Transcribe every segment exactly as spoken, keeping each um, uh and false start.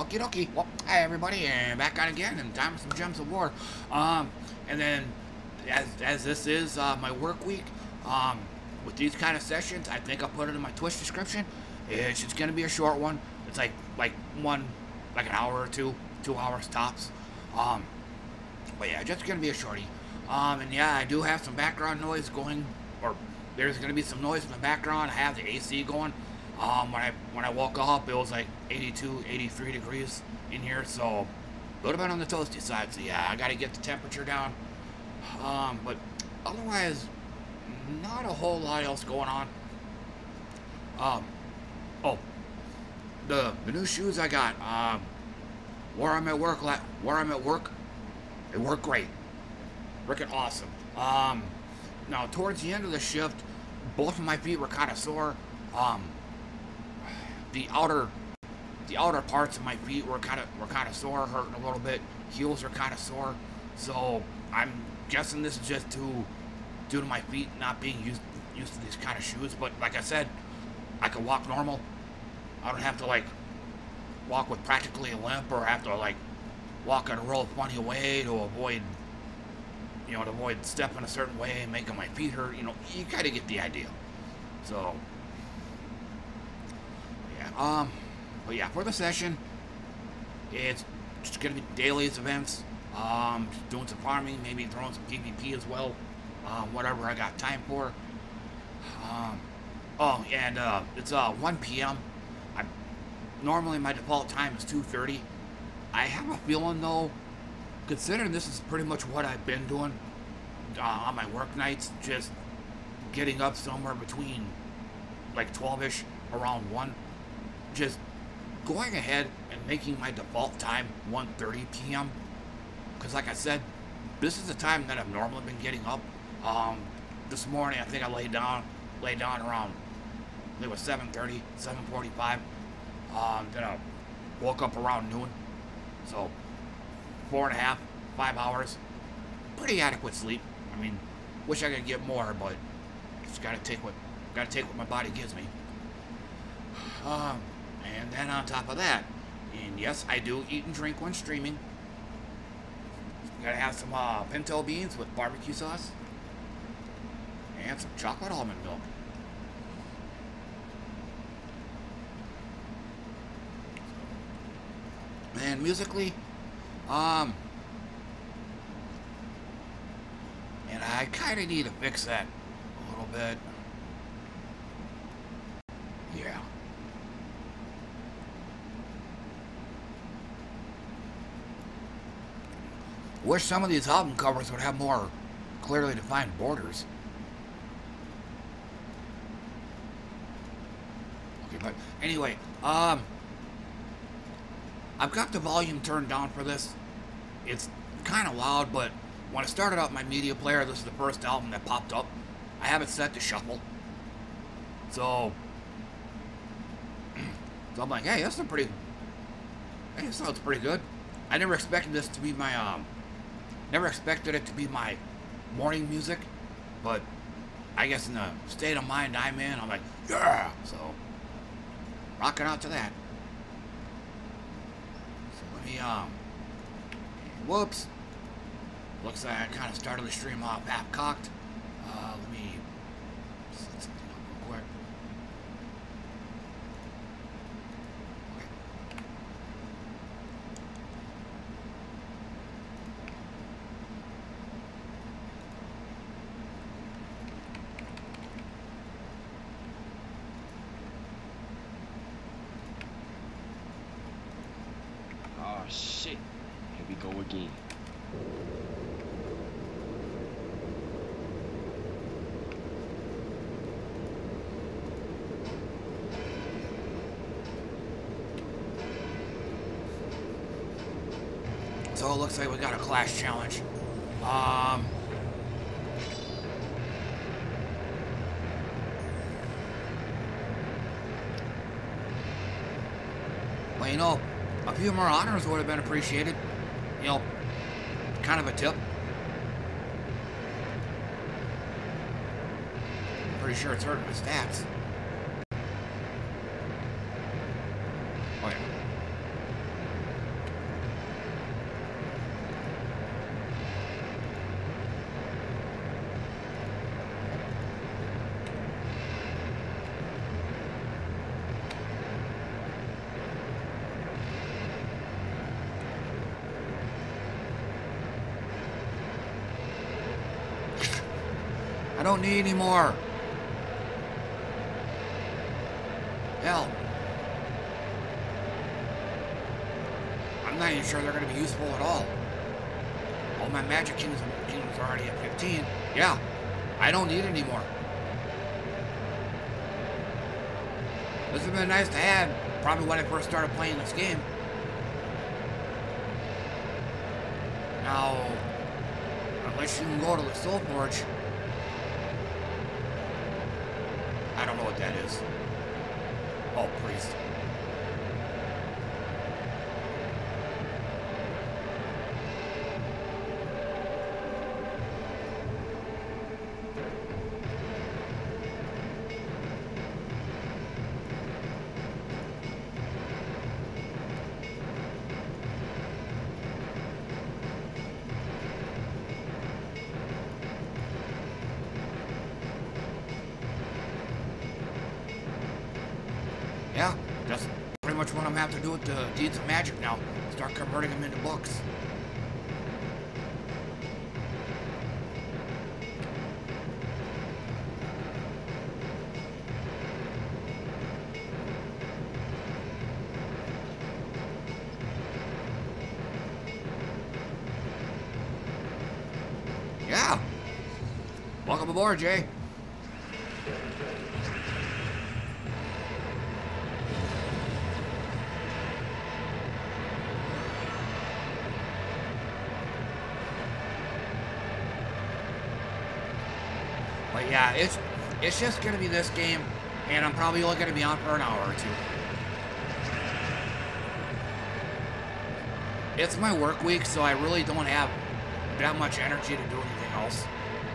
Okie dokie. Well, hi everybody, and back on again, and time for some Gems of War. Um, and then, as, as this is uh, my work week, um, with these kind of sessions, I think I'll put it in my Twitch description. It's just gonna be a short one. It's like, like one, like an hour or two, two hours tops. Um, but yeah, just gonna be a shorty. Um, and yeah, I do have some background noise going, or there's gonna be some noise in the background. I have the A C going. Um, when I when I woke up, it was like eighty-two, eighty-three degrees in here, so a little bit on the toasty side. So yeah, I got to get the temperature down. Um, but otherwise, not a whole lot else going on. Um, oh, the the new shoes I got. Um, where I'm at work, where I'm at work, they work great, freaking awesome. Um, now towards the end of the shift, both of my feet were kind of sore. Um. The outer, the outer parts of my feet were kind of were kind of sore, hurting a little bit. Heels are kind of sore, so I'm guessing this is just due due to my feet not being used used to these kind of shoes. But like I said, I can walk normal. I don't have to like walk with practically a limp, or have to like walk in a real funny way to avoid, you know, to avoid stepping a certain way and making my feet hurt. You know, you kind of get the idea. So. Um, but yeah, for the session, it's just gonna be Dailies events, um, doing some farming, maybe throwing some PvP as well, um, whatever I got time for. Um, oh, and, uh, it's, uh, one P M I, normally my default time is two thirty. I have a feeling, though, considering this is pretty much what I've been doing, uh, on my work nights, just getting up somewhere between, like, twelve-ish, around one. Just going ahead and making my default time one thirty P M because like I said, this is the time that I've normally been getting up. Um, this morning I think I laid down laid down around, I think it was seven thirty, seven forty-five. Um, then I woke up around noon, so four and a half, five hours, pretty adequate sleep. I mean, wish I could get more, but just gotta take what gotta take what my body gives me. Um, and then on top of that, and yes, I do eat and drink when streaming. Gotta have some uh, pinto beans with barbecue sauce and some chocolate almond milk. And musically, um, and I kind of need to fix that a little bit. Yeah. Wish some of these album covers would have more clearly defined borders. Okay, but anyway, um, I've got the volume turned down for this. It's kind of loud, but when I started out my media player, this is the first album that popped up. I have it set to shuffle. So, so I'm like, hey, that's a pretty, hey, this sounds pretty good. I never expected this to be my, um, never expected it to be my morning music, but I guess in the state of mind I'm in, I'm like, yeah, so rocking out to that. So let me, um, whoops, looks like I kind of started the stream off half cocked. Uh, let me set something up real quick. Shit, here we go again. So it looks like we got a clash challenge. Um, well, you know, a few more honors would have been appreciated. You know, kind of a tip. I'm pretty sure it's hurting my stats. Oh yeah. I don't need any more. Hell. I'm not even sure they're going to be useful at all. All my magic kingdoms, kingdoms are already at fifteen. Yeah, I don't need any more. This would have been nice to have, probably when I first started playing this game. Now, unless you can go to the Soul Forge, I don't know what that is. Oh, priest. Yeah, that's pretty much what I'm gonna have to do with the Deeds of Magic now. Start converting them into books. Yeah. Welcome aboard, Jay. But yeah, it's it's just gonna be this game, and I'm probably only gonna be on for an hour or two. It's my work week, so I really don't have that much energy to do anything else.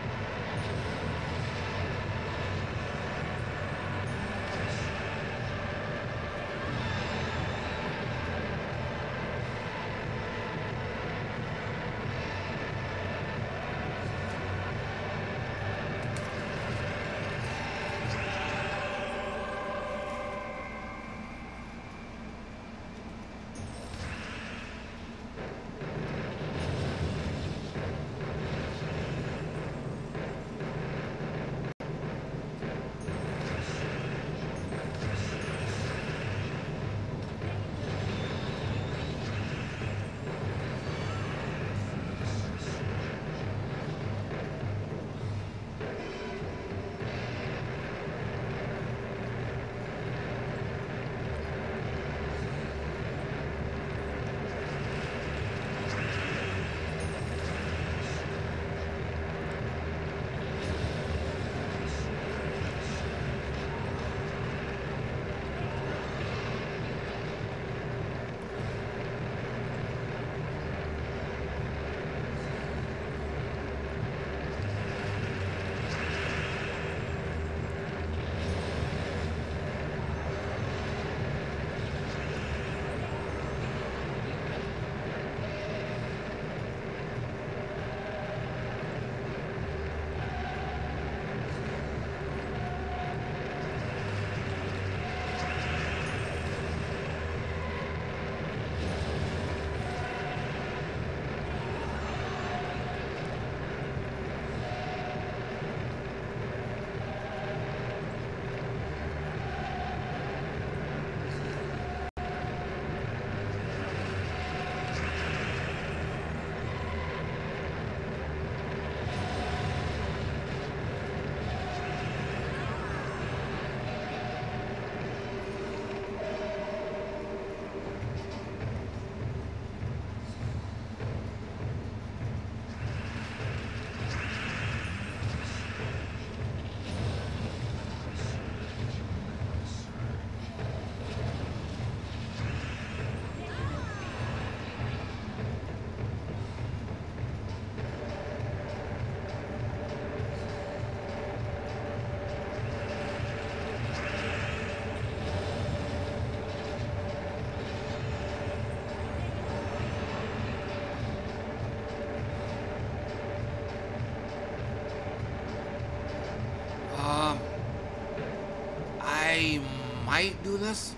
I might do this.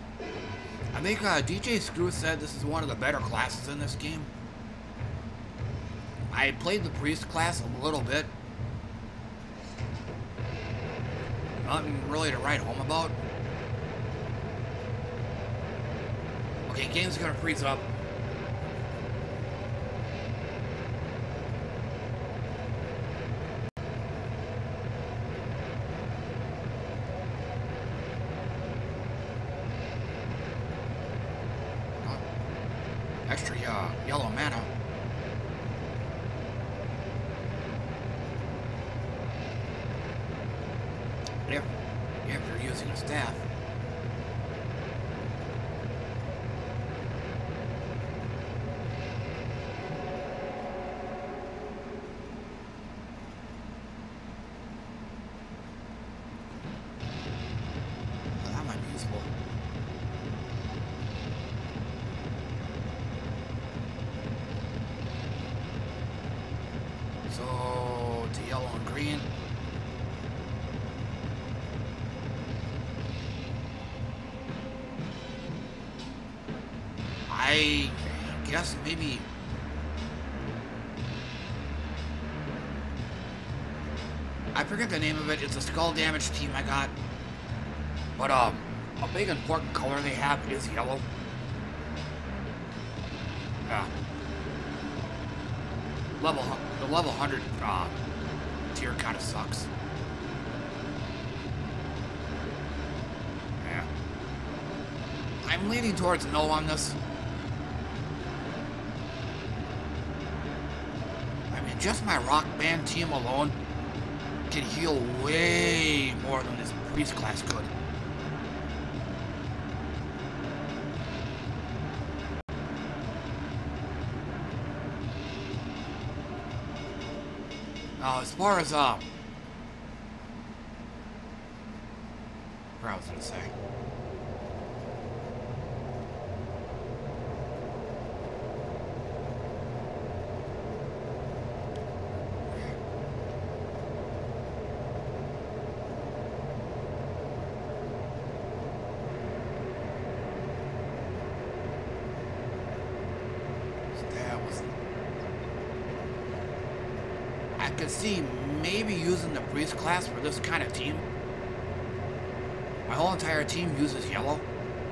I think uh, D J Screw said this is one of the better classes in this game. I played the priest class a little bit. Nothing really to write home about. Okay, game's gonna freeze up. Extra uh, yellow mana. If, if you're using a staff. Well, that might be useful. So, to yellow and green. I guess maybe... I forget the name of it. It's a skull damage team I got. But, um, a big important color they have is yellow. Yeah. Level, the level one hundred uh, tier kind of sucks. Yeah. I'm leaning towards no on this. I mean, just my rock band team alone can heal way more than this priest class could. Now, as far as, uh... what I was gonna say. I could see maybe using the priest class for this kind of team. My whole entire team uses yellow.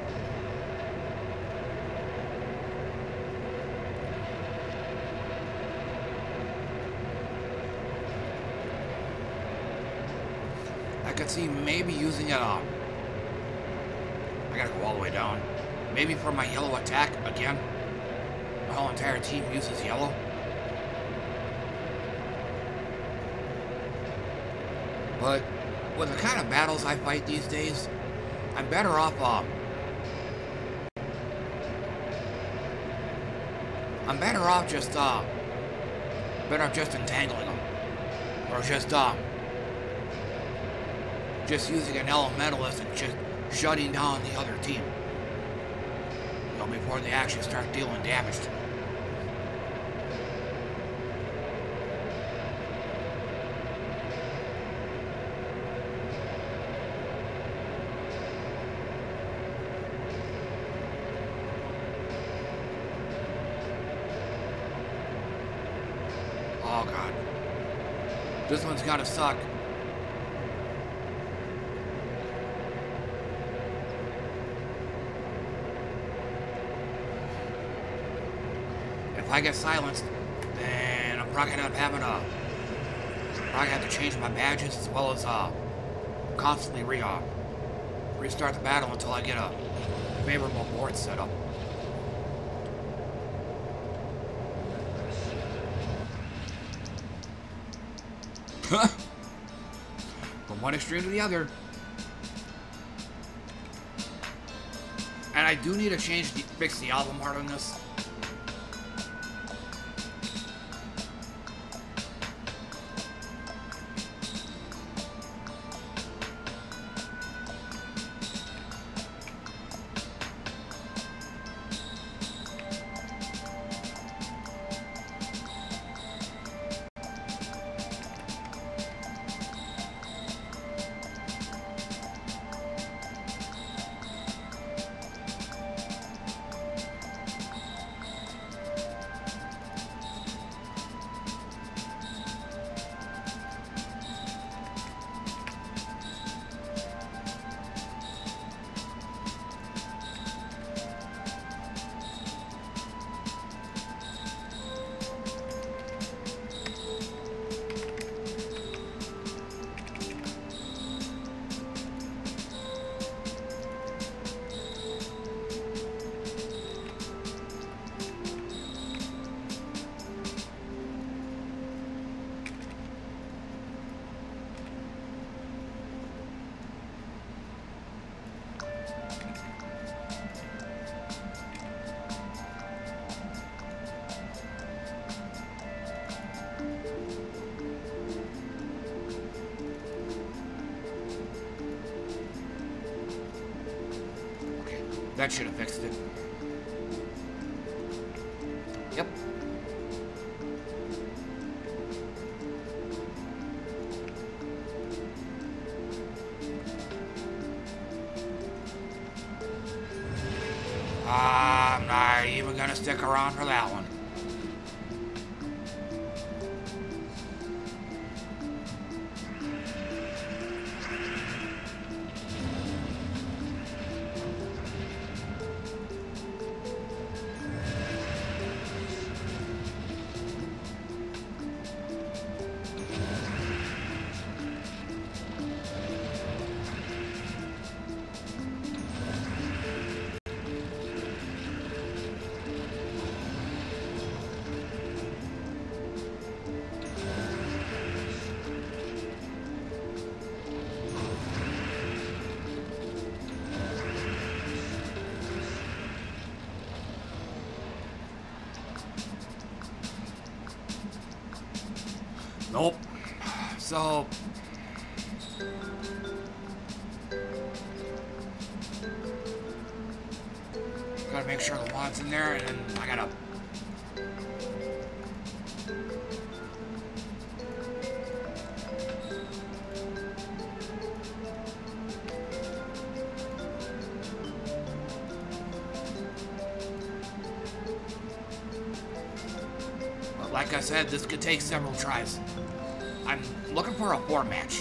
I could see maybe using it um I gotta go all the way down. Maybe for my yellow attack again. My whole entire team uses yellow. But with the kind of battles I fight these days, I'm better off, um... I'm better off just, uh... better off just entangling them. Or just, um... just using an elementalist and just shutting down the other team. You know, before they actually start dealing damage to me. Oh god. This one's gotta suck. If I get silenced, then I'm probably gonna end up having a... probably have to change my badges as well as uh, constantly re uh, restart the battle until I get a favorable board set up. From one extreme to the other. And I do need to change the fix the album art on this. That should have fixed it. Yep. I'm not even gonna stick around for that one. Nope. So gotta make sure the wad's in there, and then I gotta but like I said, this could take several tries. I'm looking for a four match.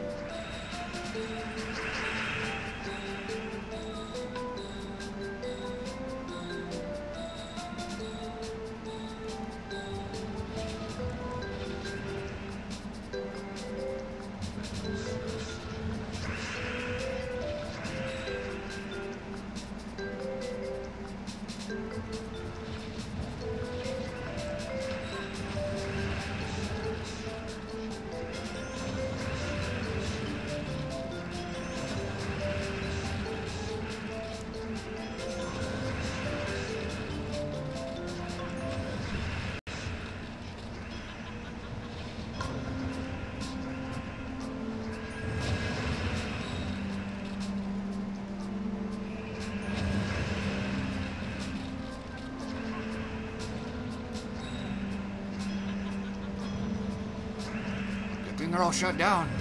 They're all shut down.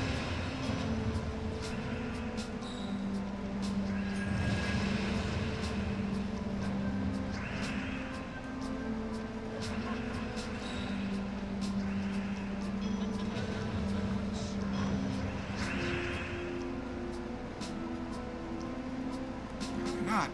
They're not.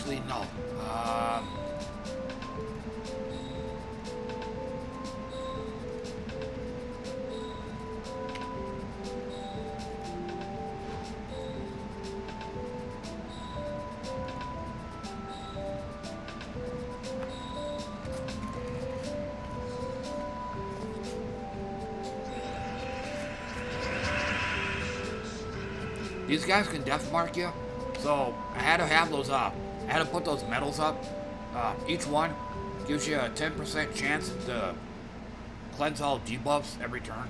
actually, no. Um... These guys can death mark you, so I had to have those up. I had to put those medals up. Uh, each one gives you a ten percent chance to cleanse all debuffs every turn.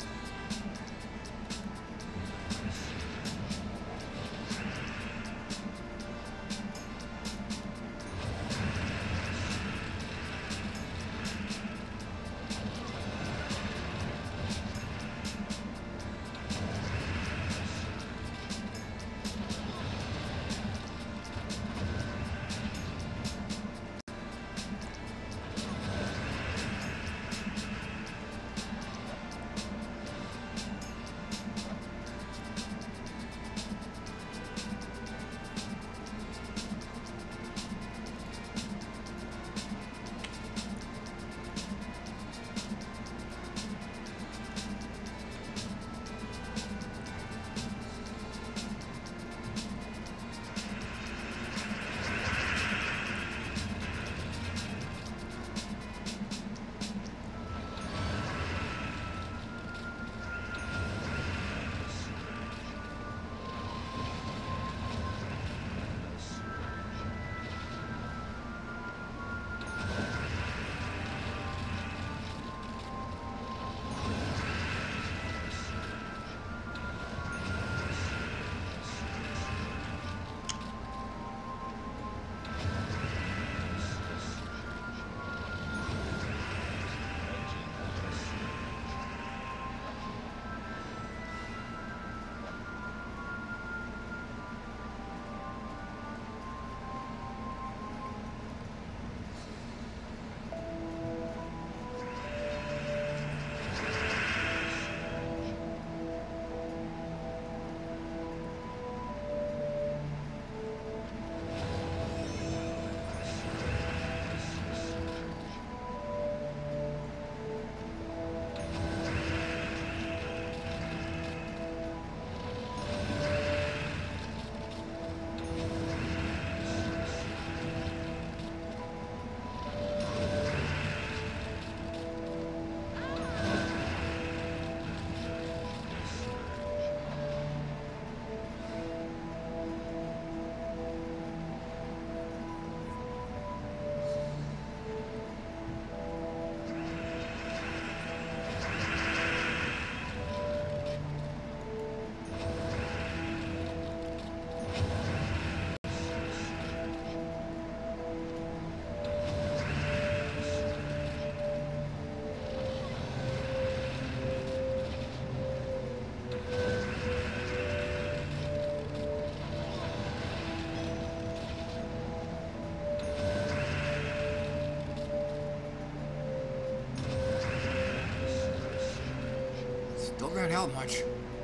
Don't really help much.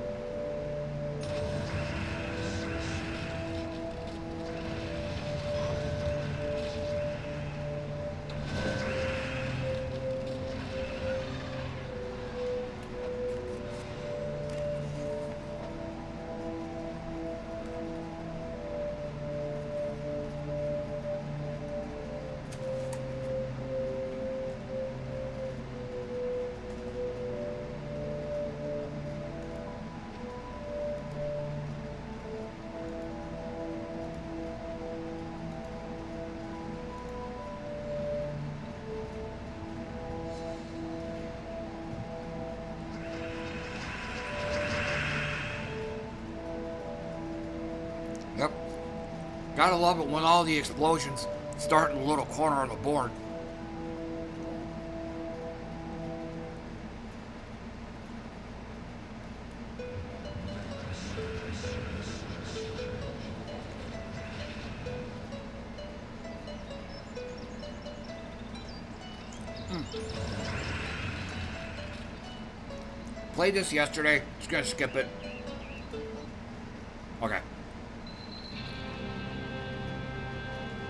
Yep. Gotta love it when all the explosions start in the little corner of the board. Played this yesterday. Just gonna skip it. Okay.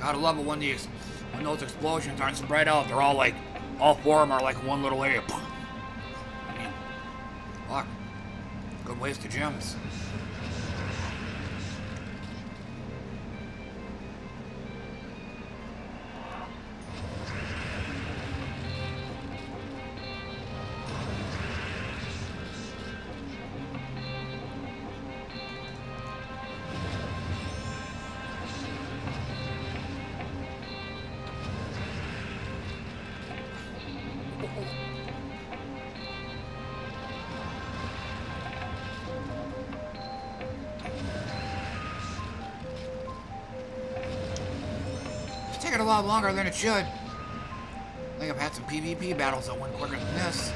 Gotta love it when these, when those explosions aren't spread out. They're all like, all four of them are like one little area. I mean, fuck. Good waste of gems. A lot longer than it should. I think I've had some PvP battles that went quicker than this.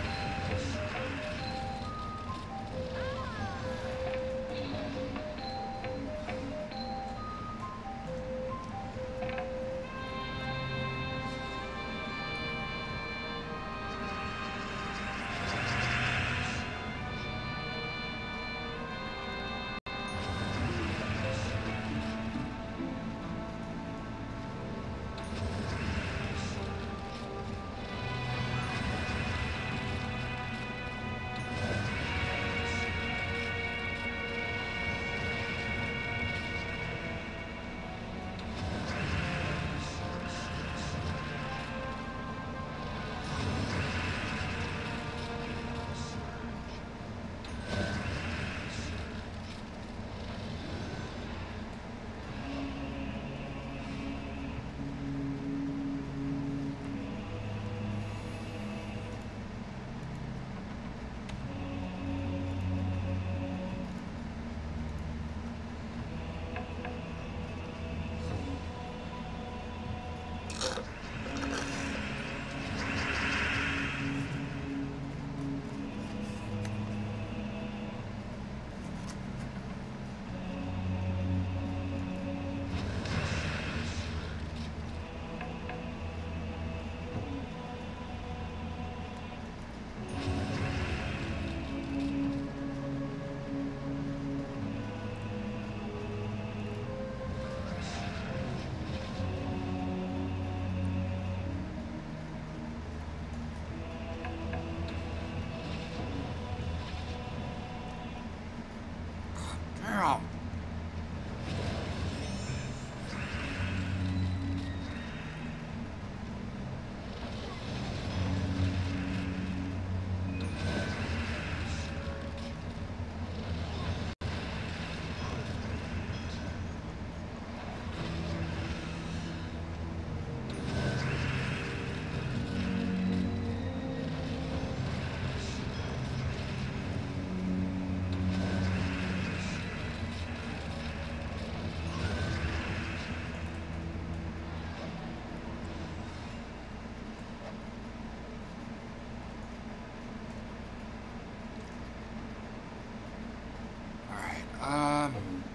Um.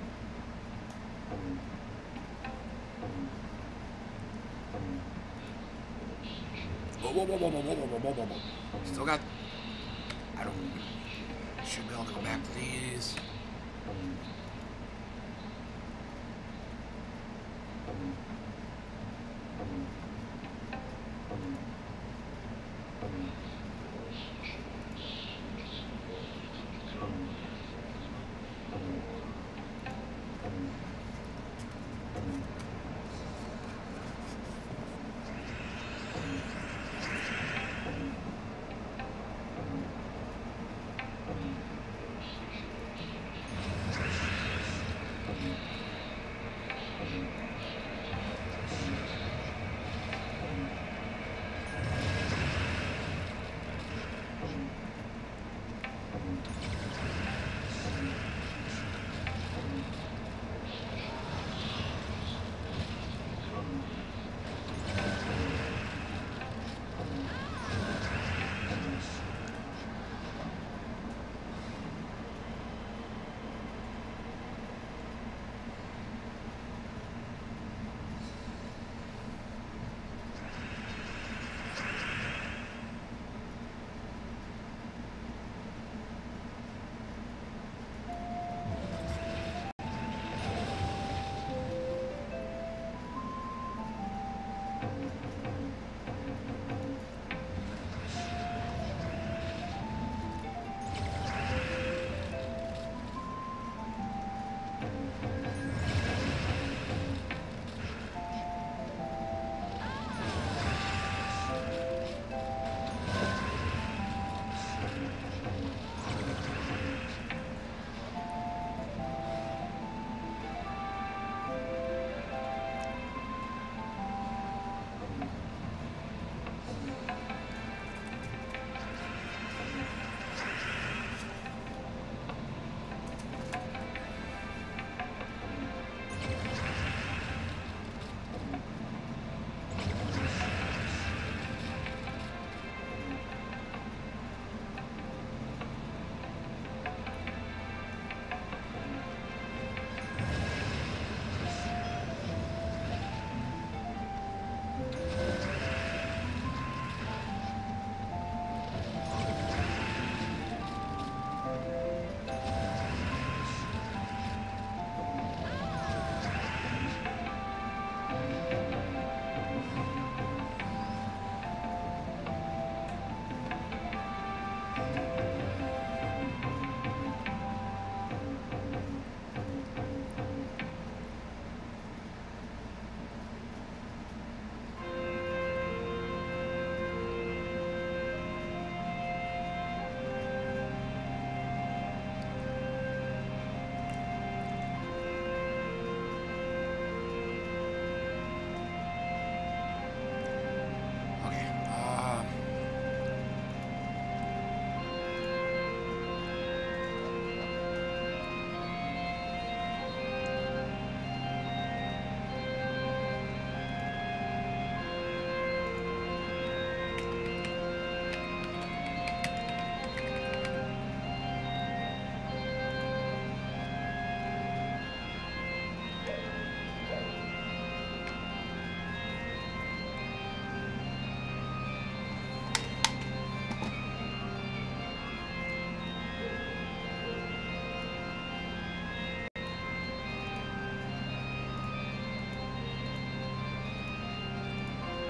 Whoa, whoa, whoa, whoa, whoa, whoa, whoa, whoa, whoa, whoa. Still got. I don't. Should be able to go back to these.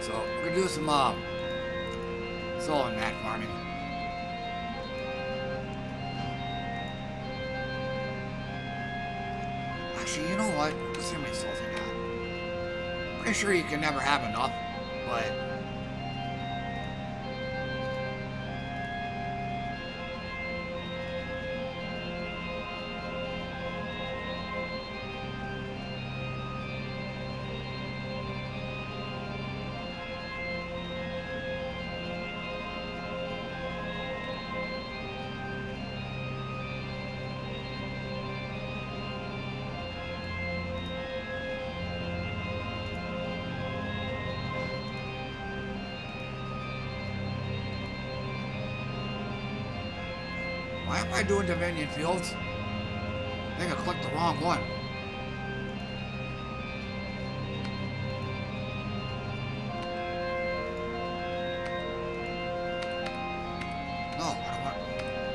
So we're gonna do some um, soil and mat farming. Actually, you know what? Let's see how many souls I got. Pretty sure you can never have enough, but. Why am I doing Dominion Fields? I think I clicked the wrong one. No, I don't want.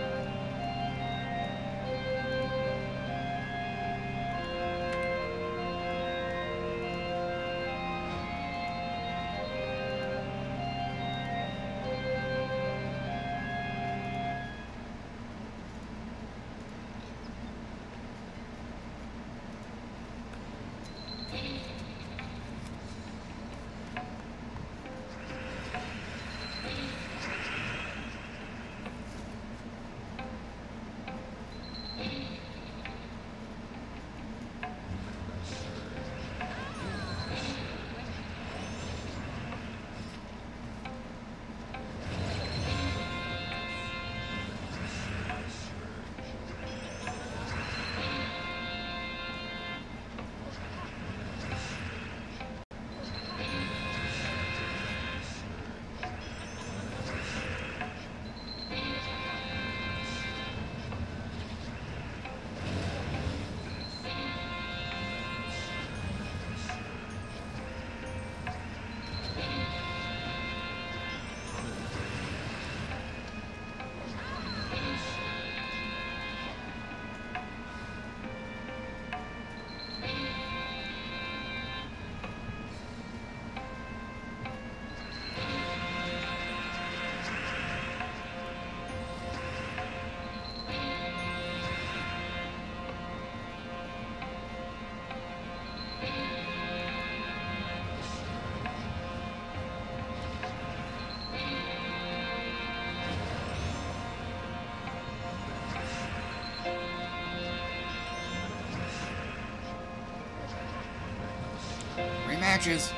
Rematches.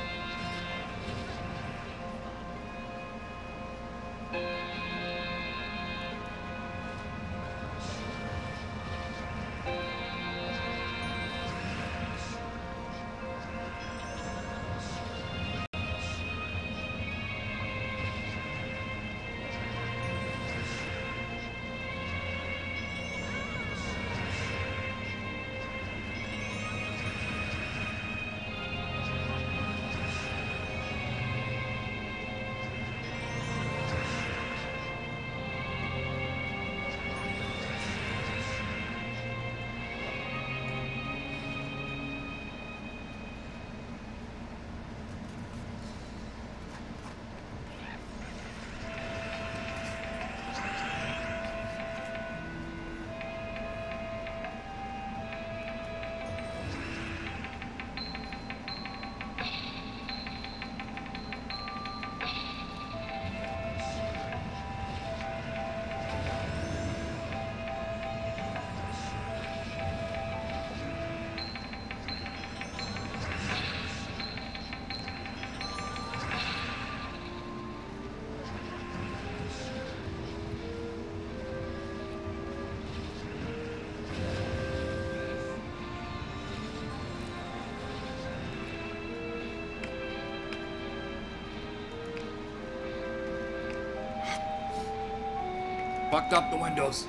Fucked up the windows.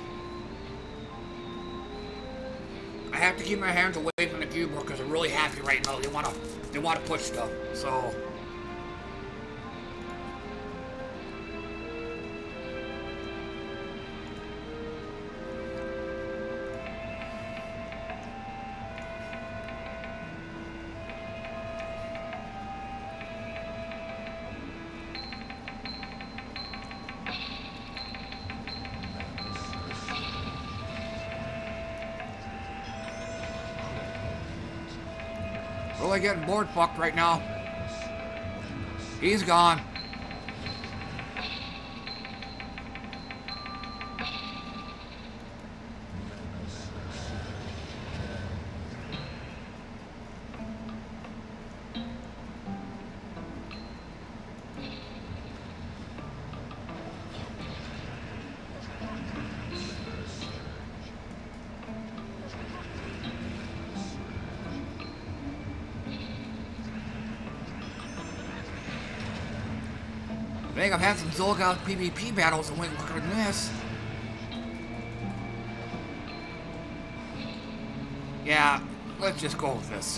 I have to keep my hands away from the keyboard because they're really happy right now. They wanna, they wanna push stuff. So. really getting bored fucked right now. He's gone. I think I've had some Zolgath PvP battles and went looking at this. Yeah, let's just go with this.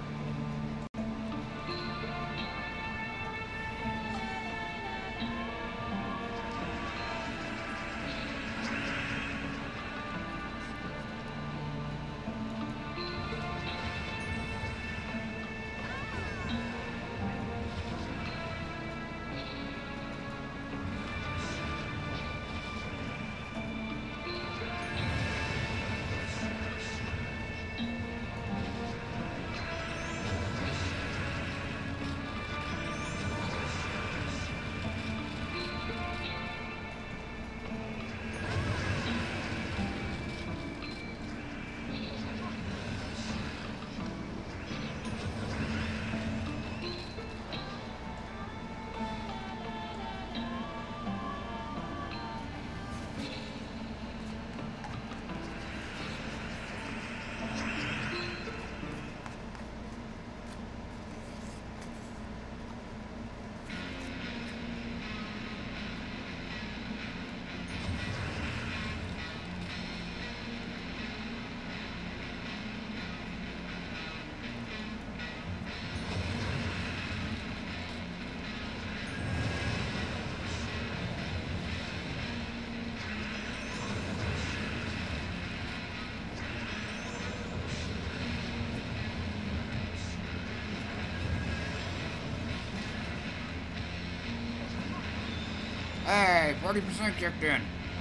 Hey, forty percent kicked in.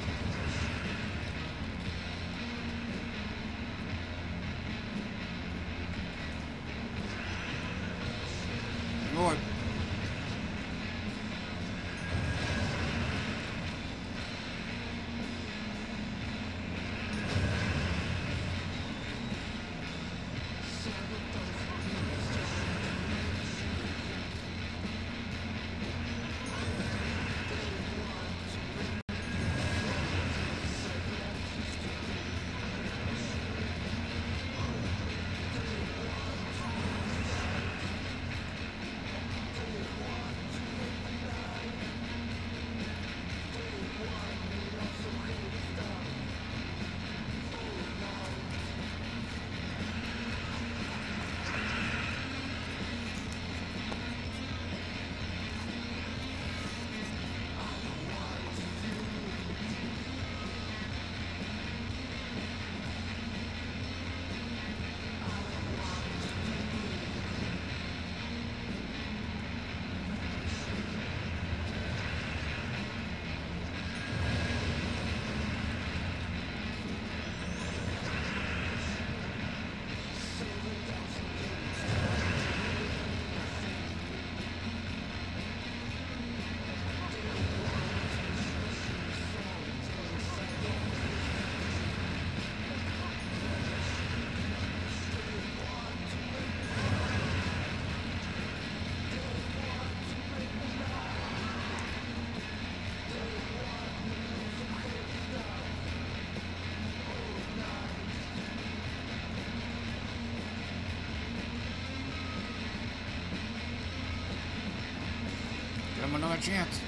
Lord. Give him another chance.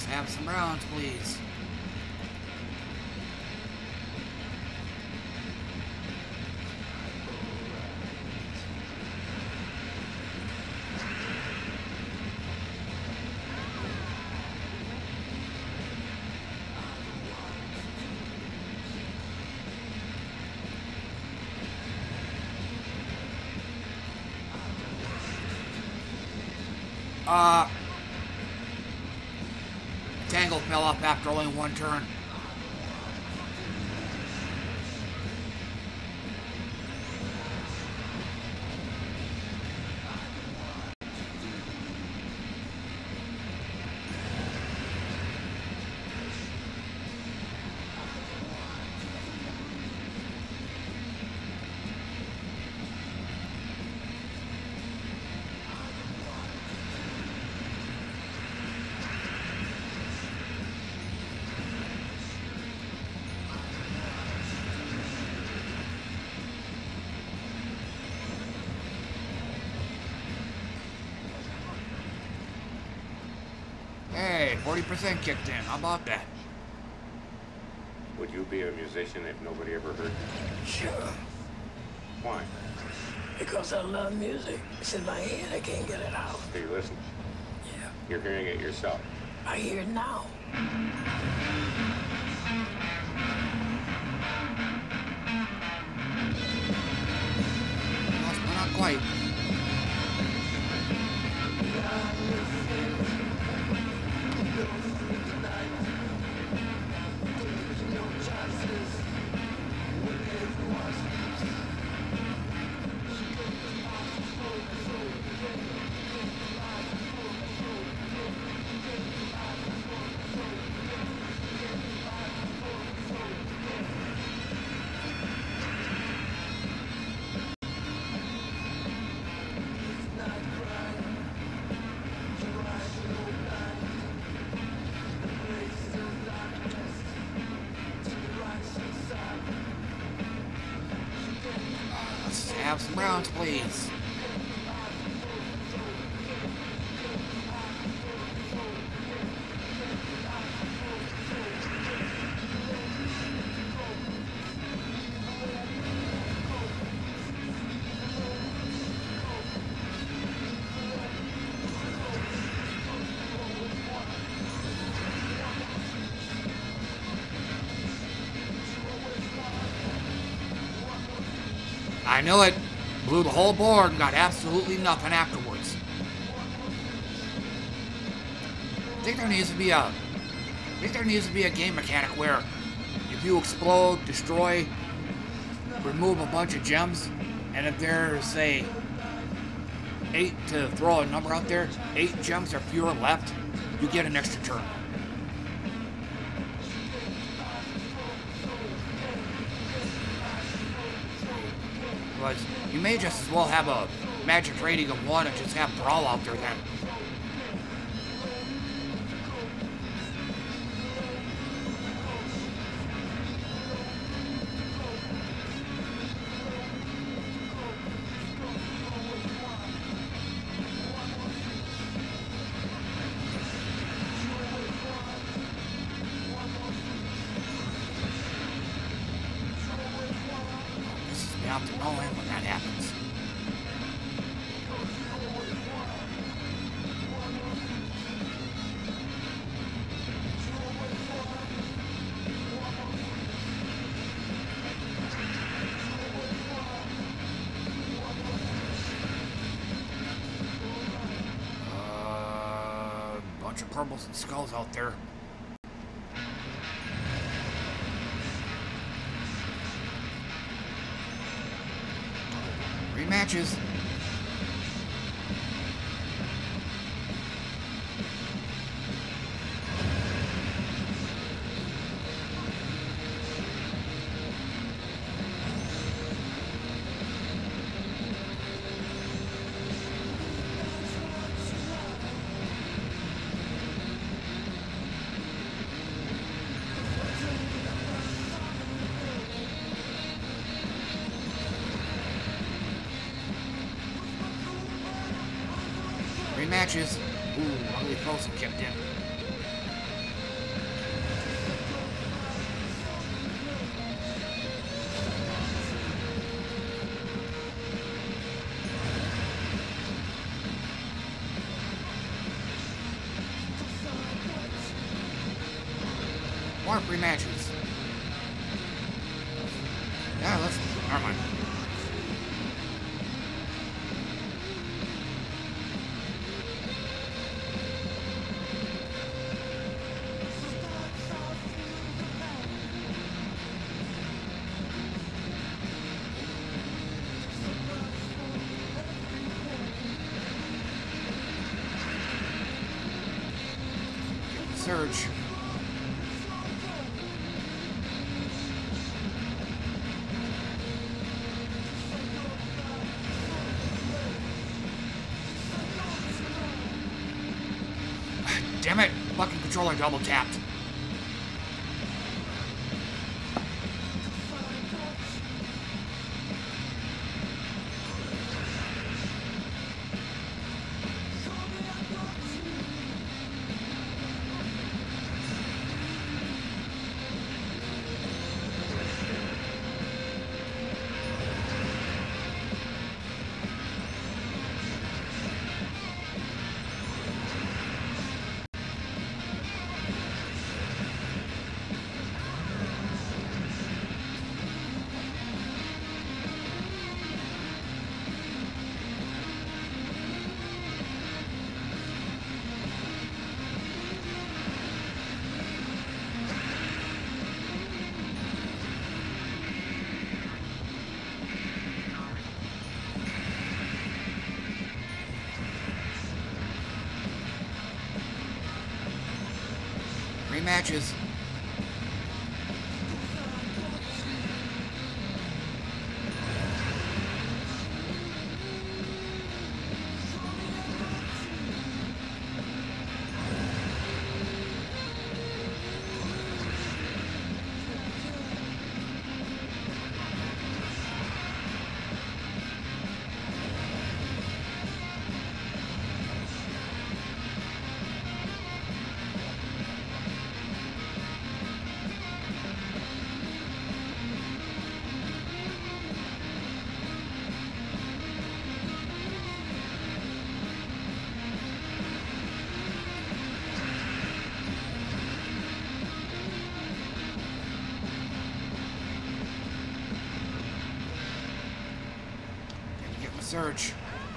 have some rounds, please. Uh, Tangle fell off after only one turn. forty percent kicked in. How about that? Would you be a musician if nobody ever heard you? Sure. Why? Because I love music. It's in my head. I can't get it out. Do you listen? Yeah. You're hearing it yourself. I hear it now. Well, not quite. Have some rounds, please. I knew it. Blew the whole board and got absolutely nothing afterwards. I think there needs to be a I think there needs to be a game mechanic where if you explode, destroy, remove a bunch of gems, and if there's, say, eight, to throw a number out there, eight gems or fewer left, you get an extra turn. Because you may just as well have a magic rating of one and just have Brawl out there then. Purples and skulls out there. Rematches. Matches. Ooh, ugly frozen kicked in. More free matches. Yeah, let's... Never mind. Surge. Damn it! Fucking controller double tapped. Matches. Surge.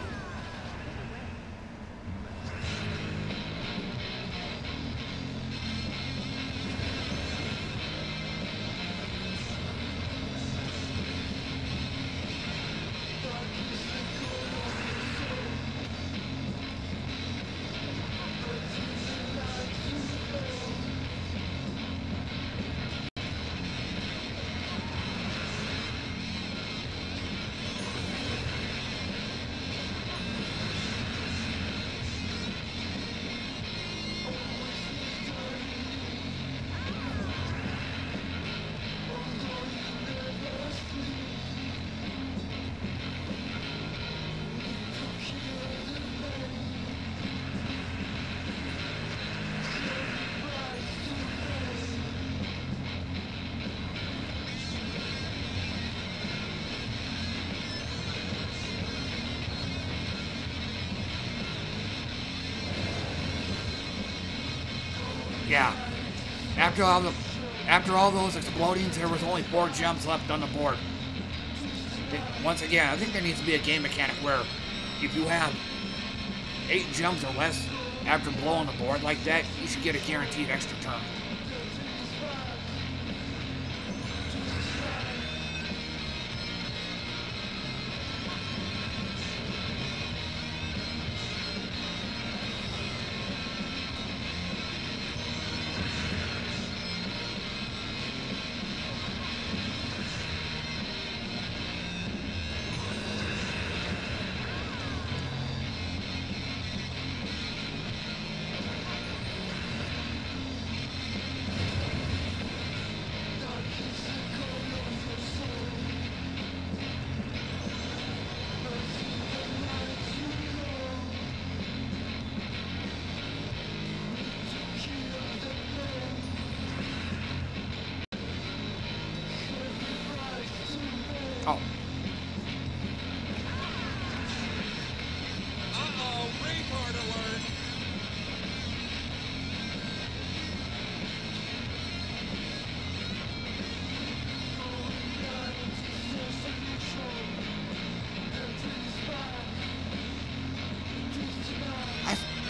Yeah. After all the, after all those explodings, there was only four jumps left on the board. Once again, I think there needs to be a game mechanic where if you have eight jumps or less after blowing the board like that, you should get a guaranteed extra turn.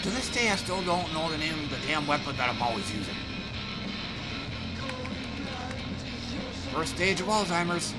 To this day, I still don't know the name of the damn weapon that I'm always using. First stage of Alzheimer's.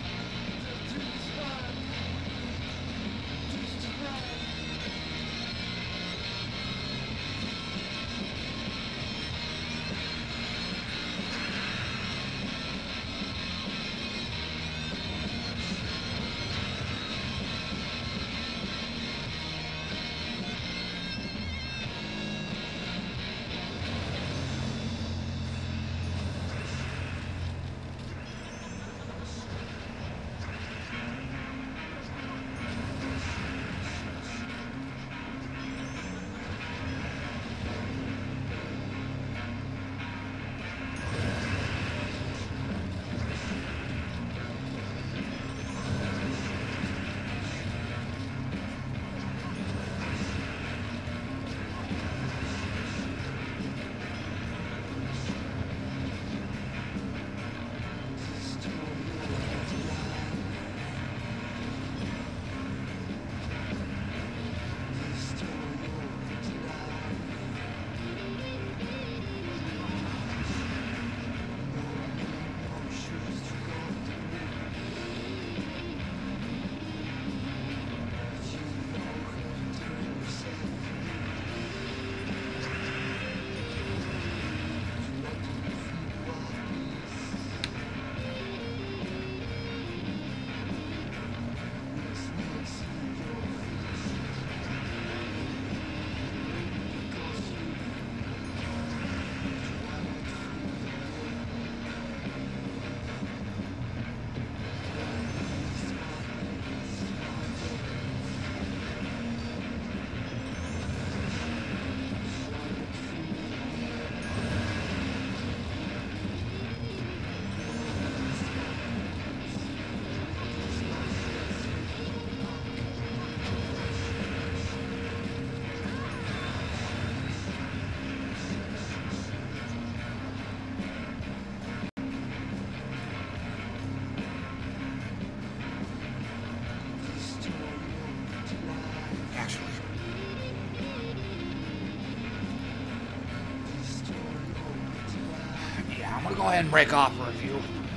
Go ahead and break off for a few.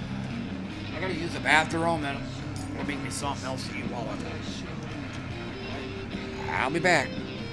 I gotta use the bathroom and it'll make me something else to eat while I'm there. I'll be back.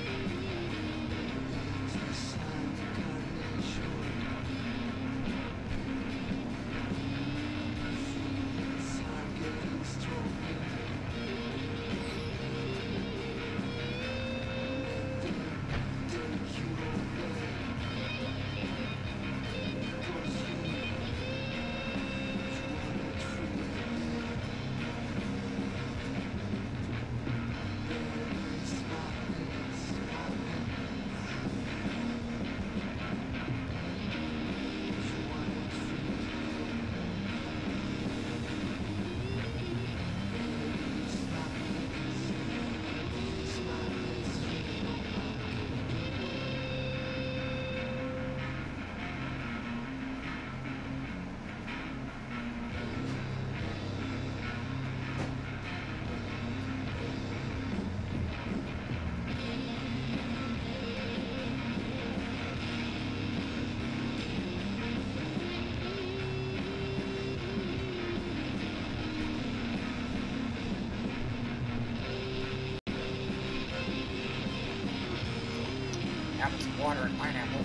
Water and pineapple.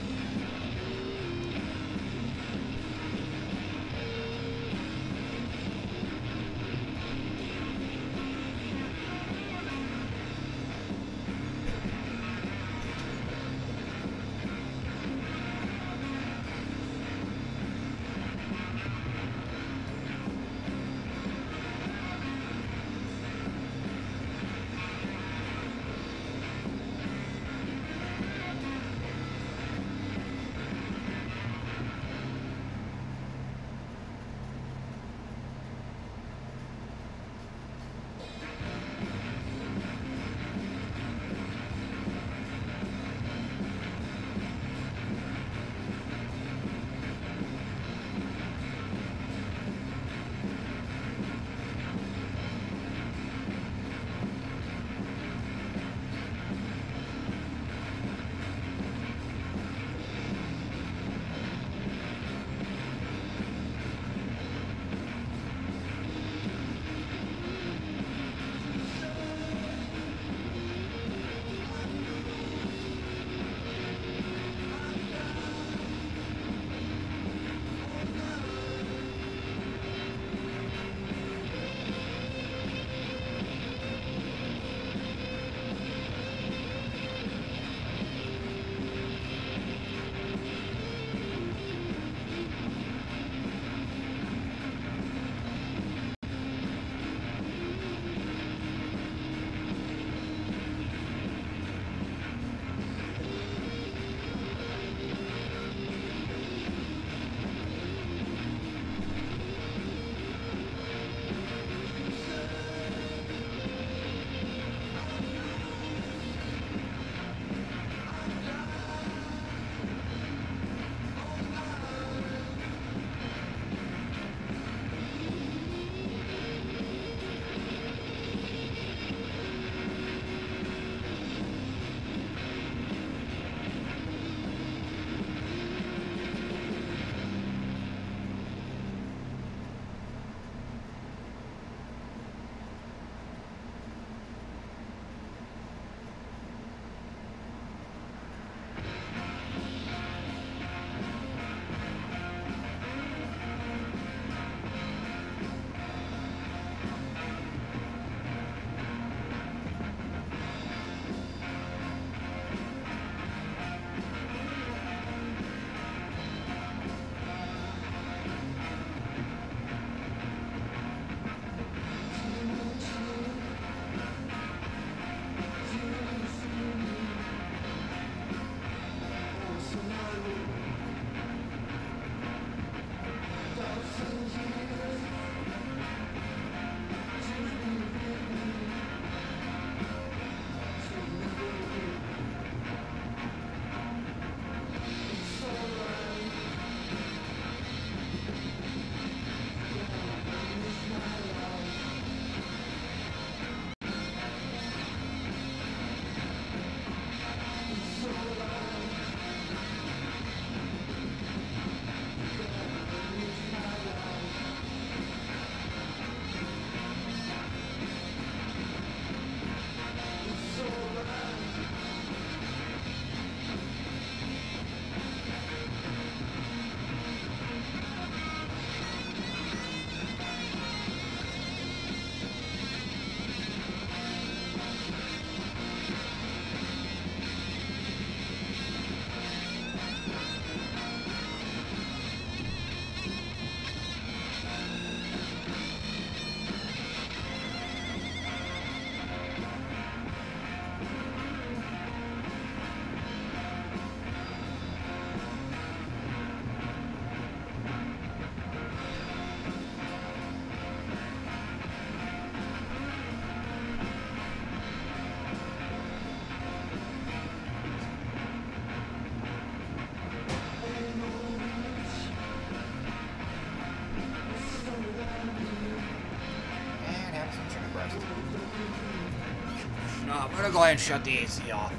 gonna go ahead and shut the A C off.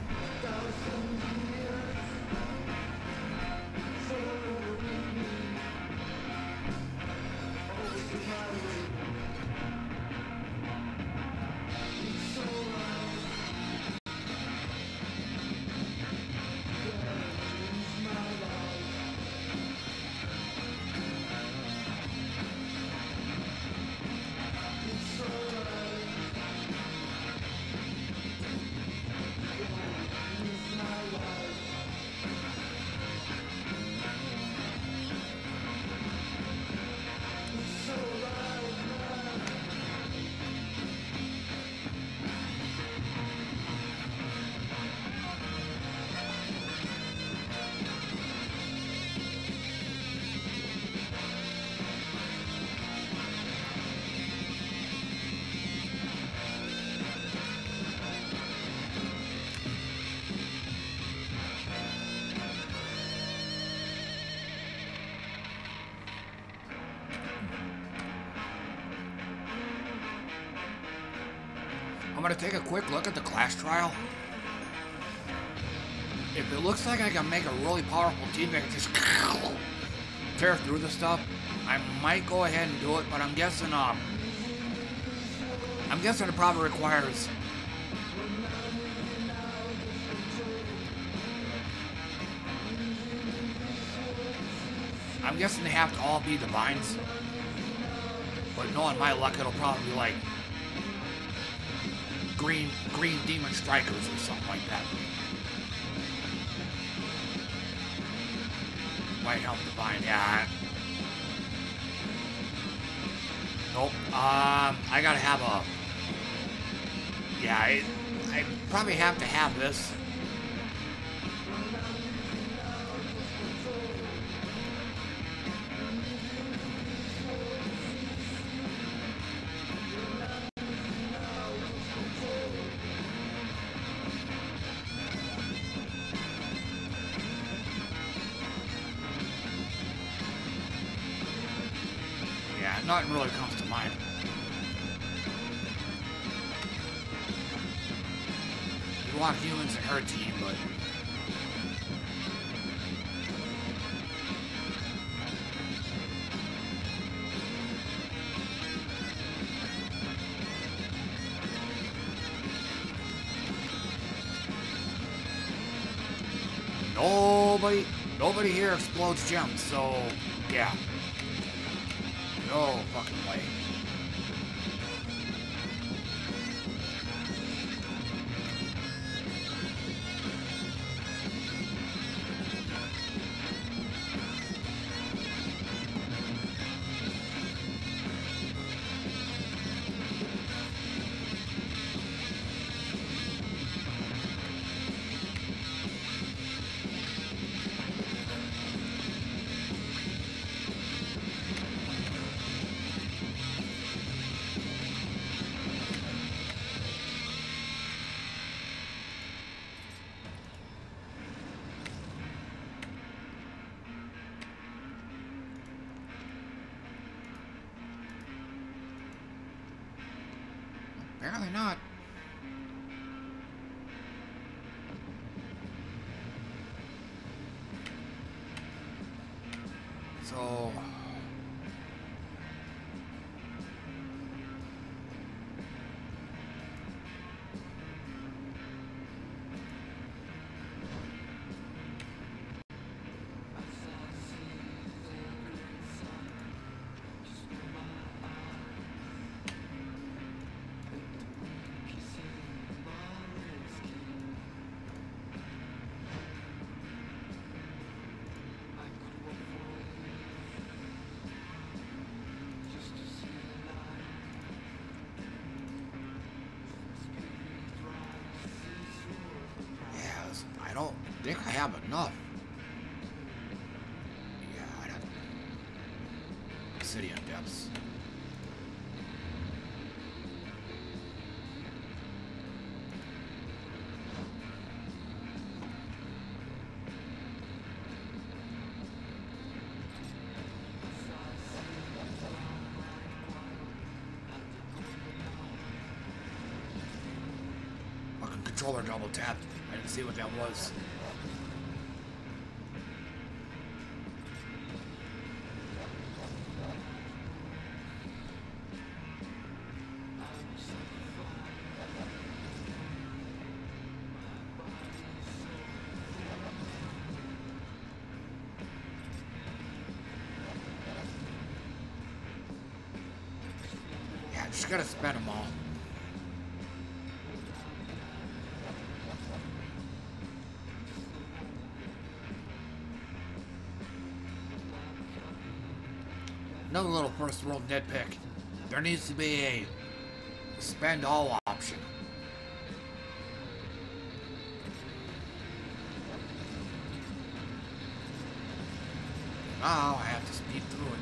I'm gonna take a quick look at the class trial. If it looks like I can make a really powerful team that can just tear through the stuff, I might go ahead and do it, but I'm guessing, um, I'm guessing it probably requires I'm guessing they have to all be divines. But knowing my luck, it'll probably be like green green demon strikers or something like that. White helm divine, yeah. Nope. Um, I gotta have a. Yeah, I, I probably have to have this. Nothing really comes to mind. You want humans in her team, but nobody, nobody here explodes gems. So yeah. No fucking way. Apparently not. So I think I have enough. Yeah, I'd have Obsidian depths. Fucking controller double tapped. I didn't see what that was. Yeah, just gotta spend them all. Another little first world nitpick. There needs to be a spend all option. Oh, I have to speed through it.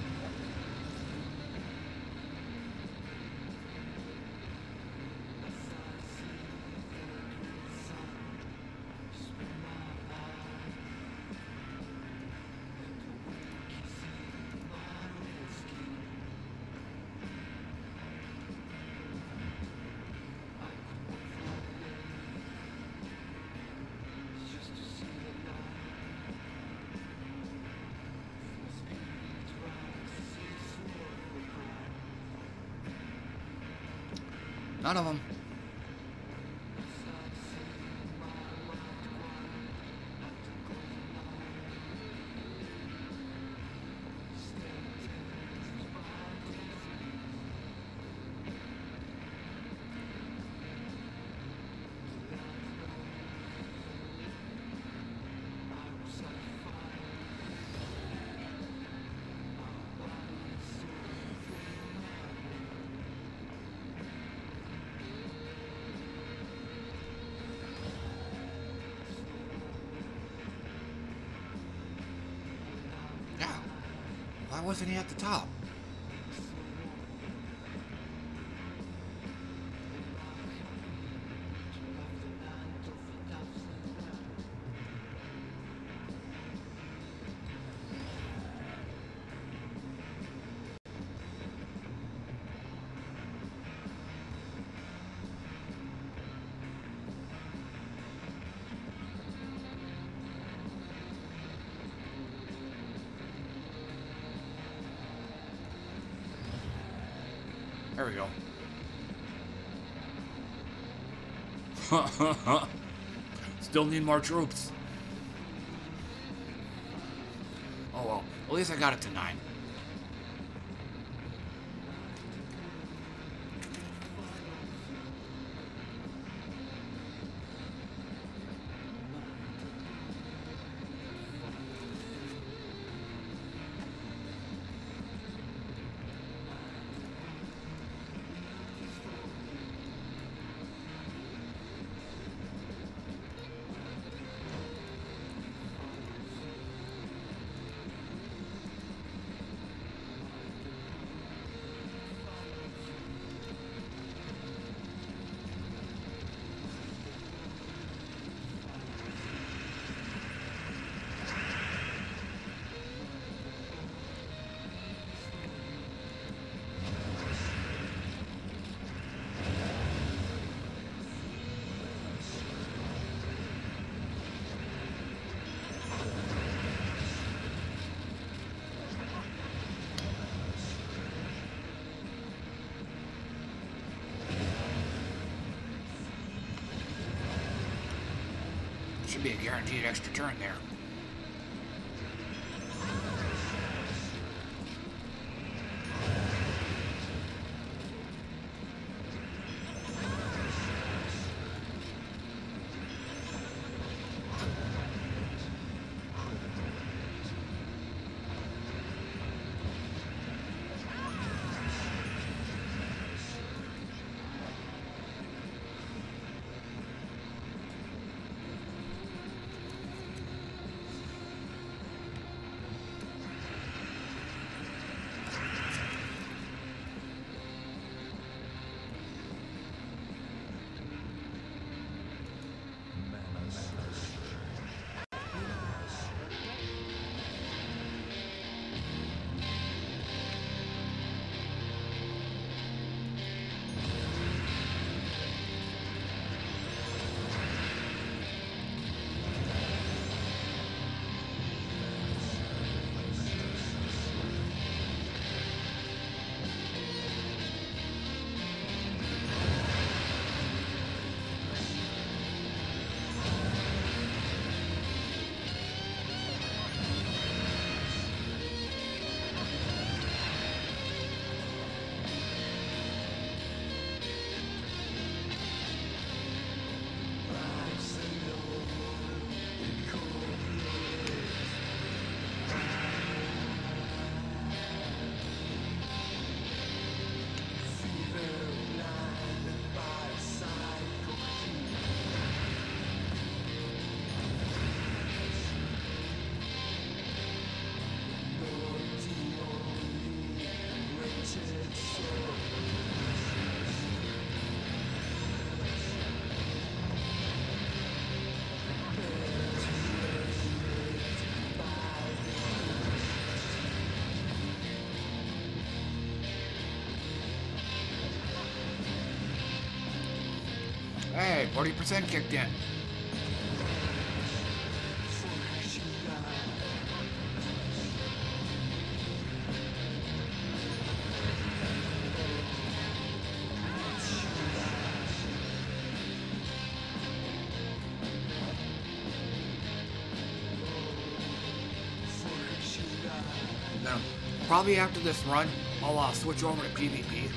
None of them. Why wasn't he at the top? There we go. Still need more troops. Oh well, at least I got it to nine. Should be a guaranteed extra turn there. forty percent kicked in. Now, probably after this run, I'll uh, switch over to PvP.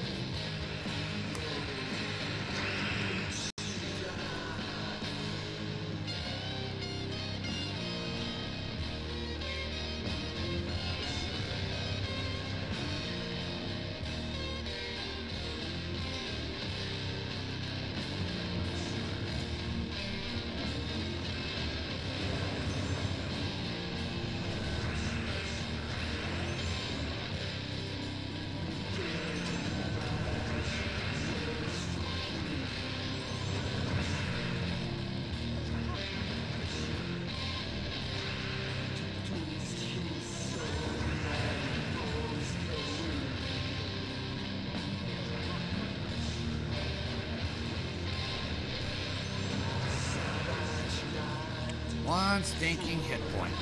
One stinking hit point.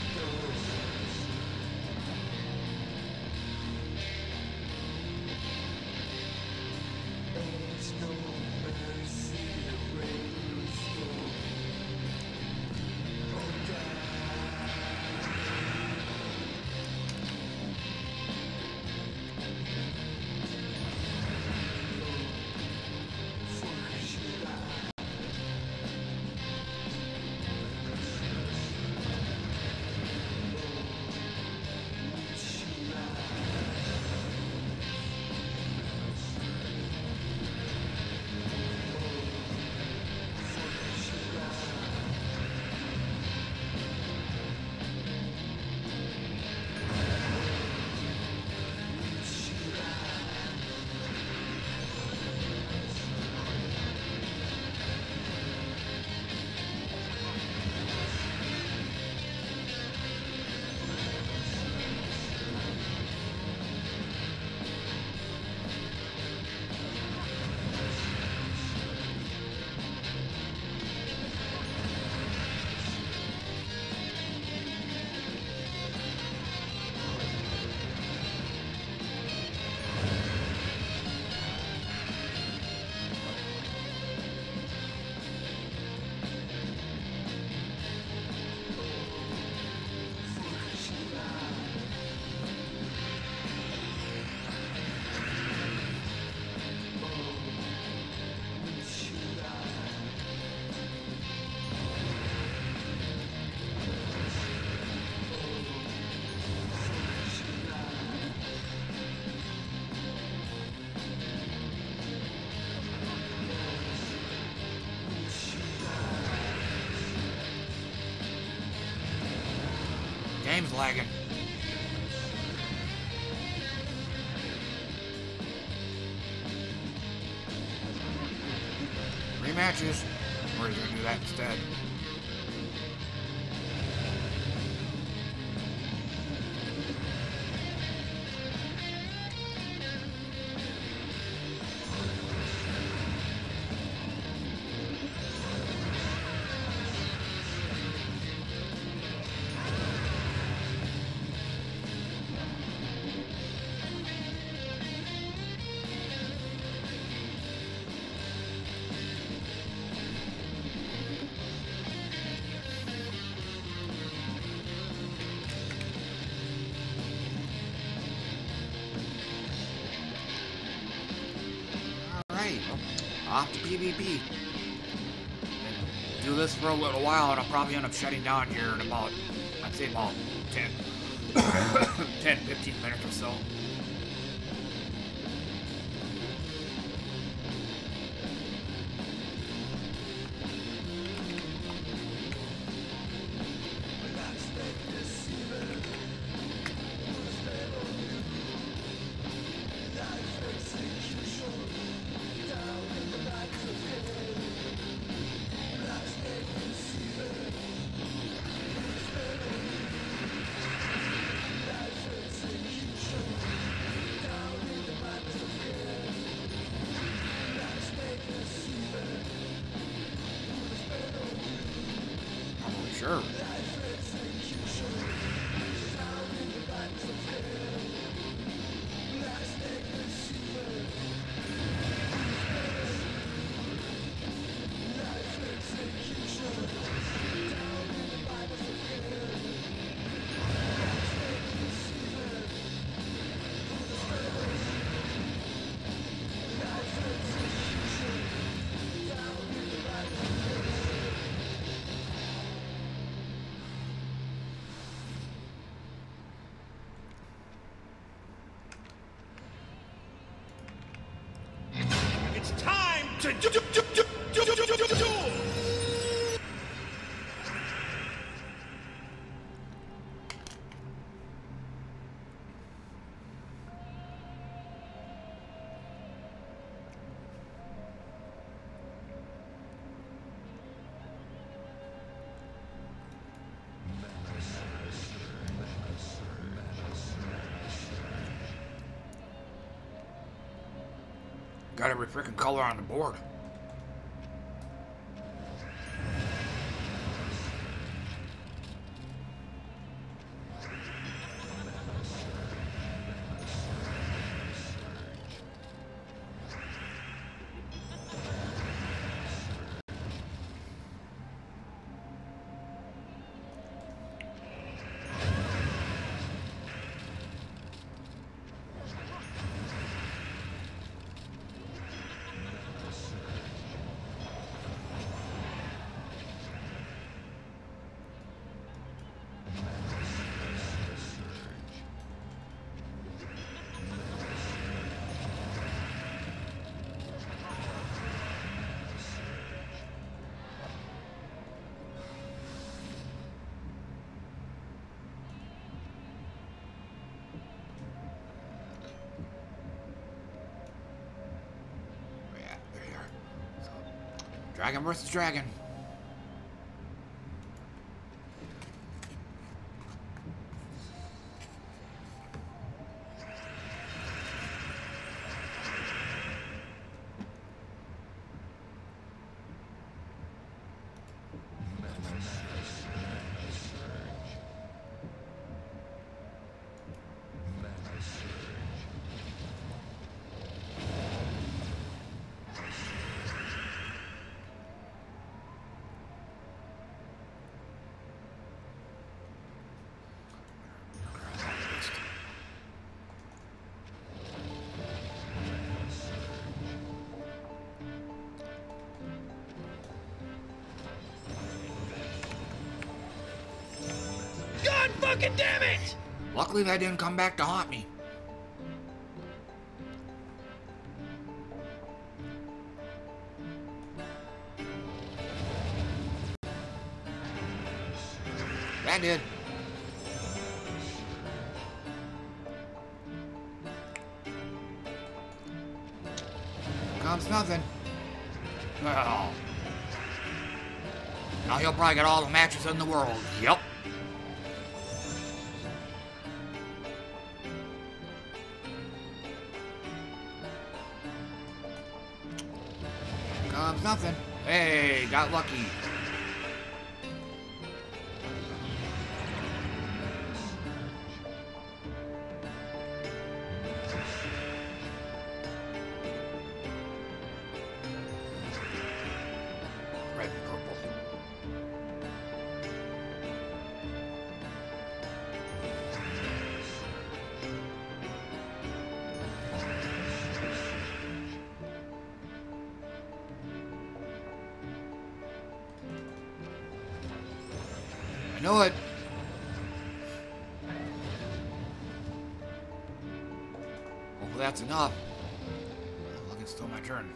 Game's lagging. Rematches. We're gonna do that instead. Off to PvP. Do this for a little while, and I'll probably end up shutting down here in about, I'd say about ten, ten, fifteen minutes or so. motion. Got every freaking color on the board. Dragon versus dragon. Fucking damn it! Luckily that didn't come back to haunt me. That did. Comes nothing. Well. Now he'll probably get all the matches in the world. Yep. Comes nothing. Hey, got lucky. Red and purple. I know it. Hopefully that's enough. Look, it's still my turn.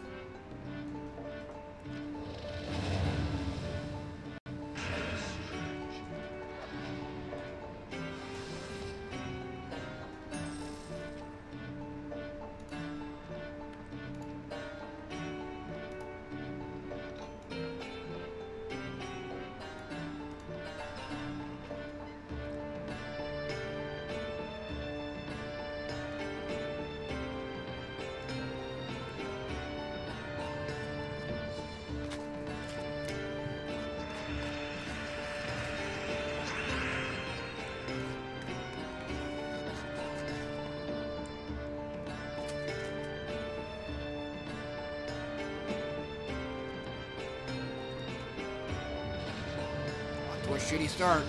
To a shitty start.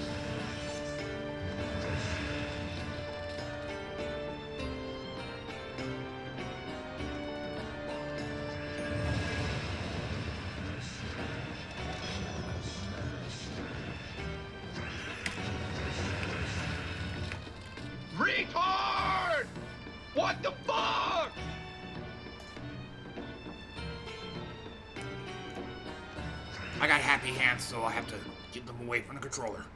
Retard! What the fuck? I got happy hands, so I have to get them away from the controller.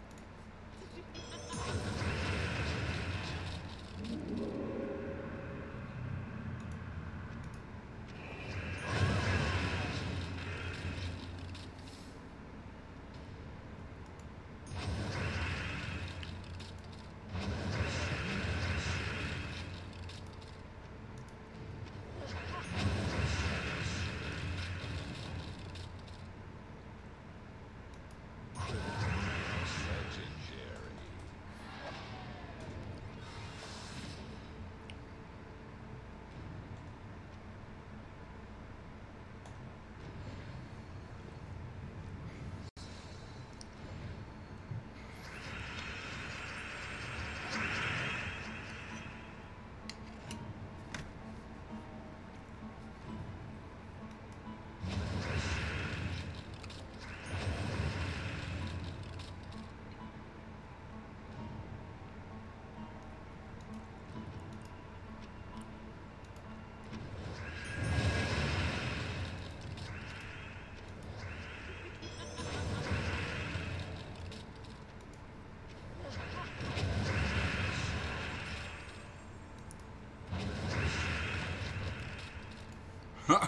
Huh.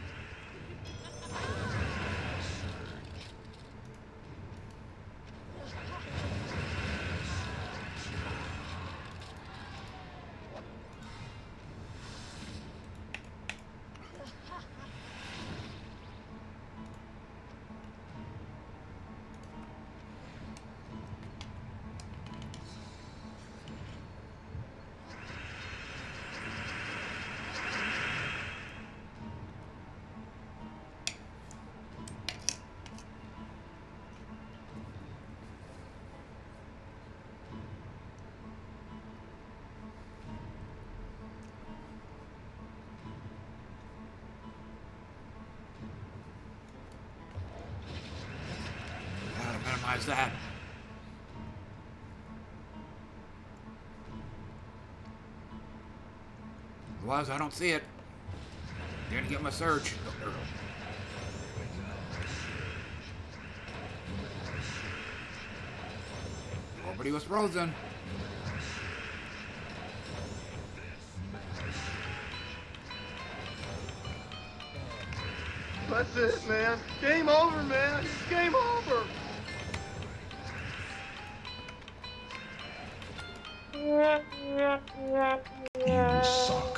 Gotta minimize that. Otherwise, I don't see it. Didn't get my surge. Nobody was frozen. That's it, man. Game over, man. It's game over. You suck.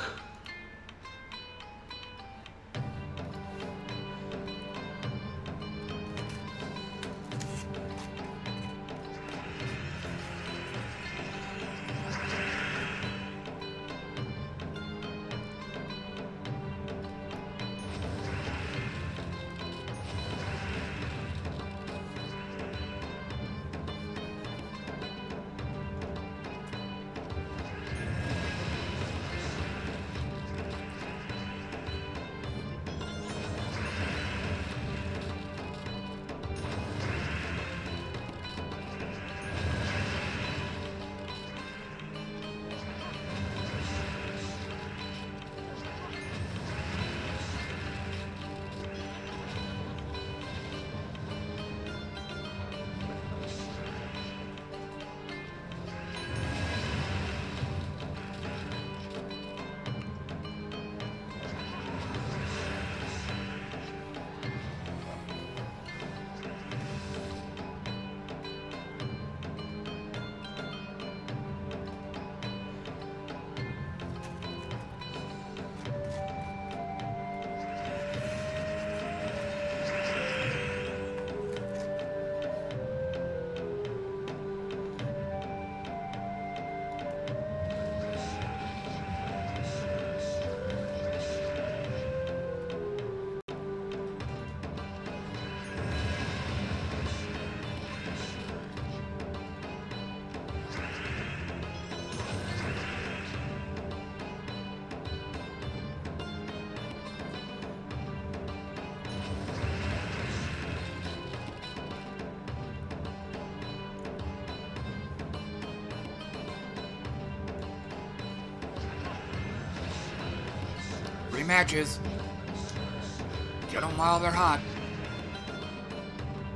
Matches. Get them while they're hot.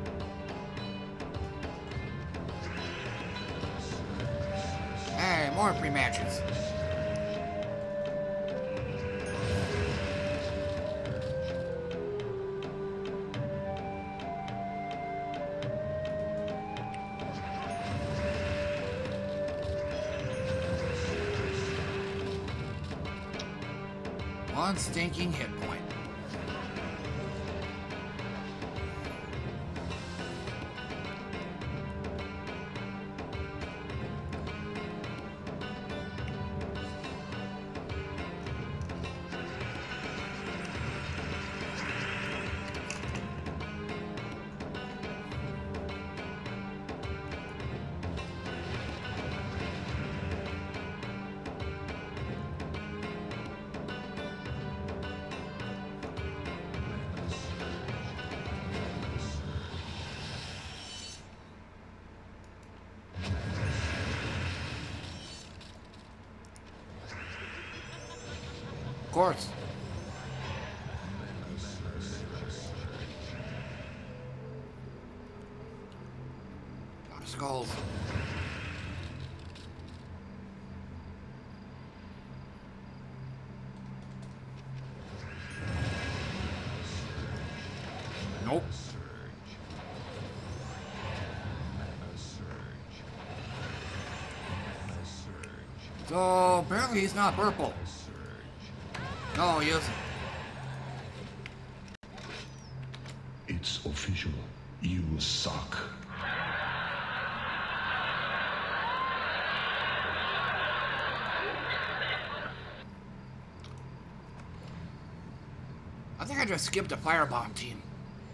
More pre-matches. One stinking hit point. Of course. Lot of skulls. Nope. So apparently he's not purple. No, he isn't. It's official. You suck. I think I just skipped a firebomb team.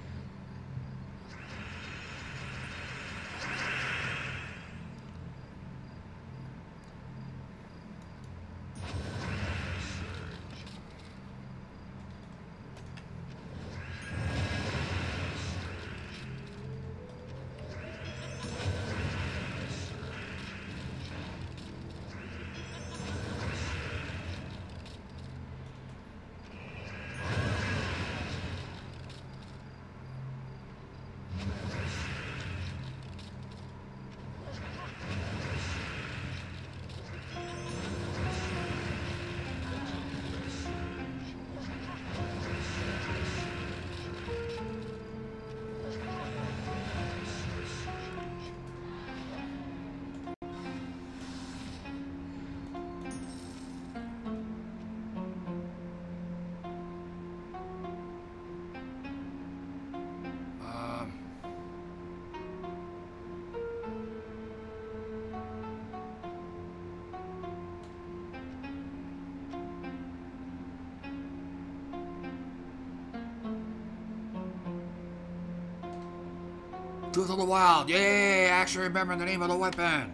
Tooth of the Wild. Yay! I actually remember the name of the weapon.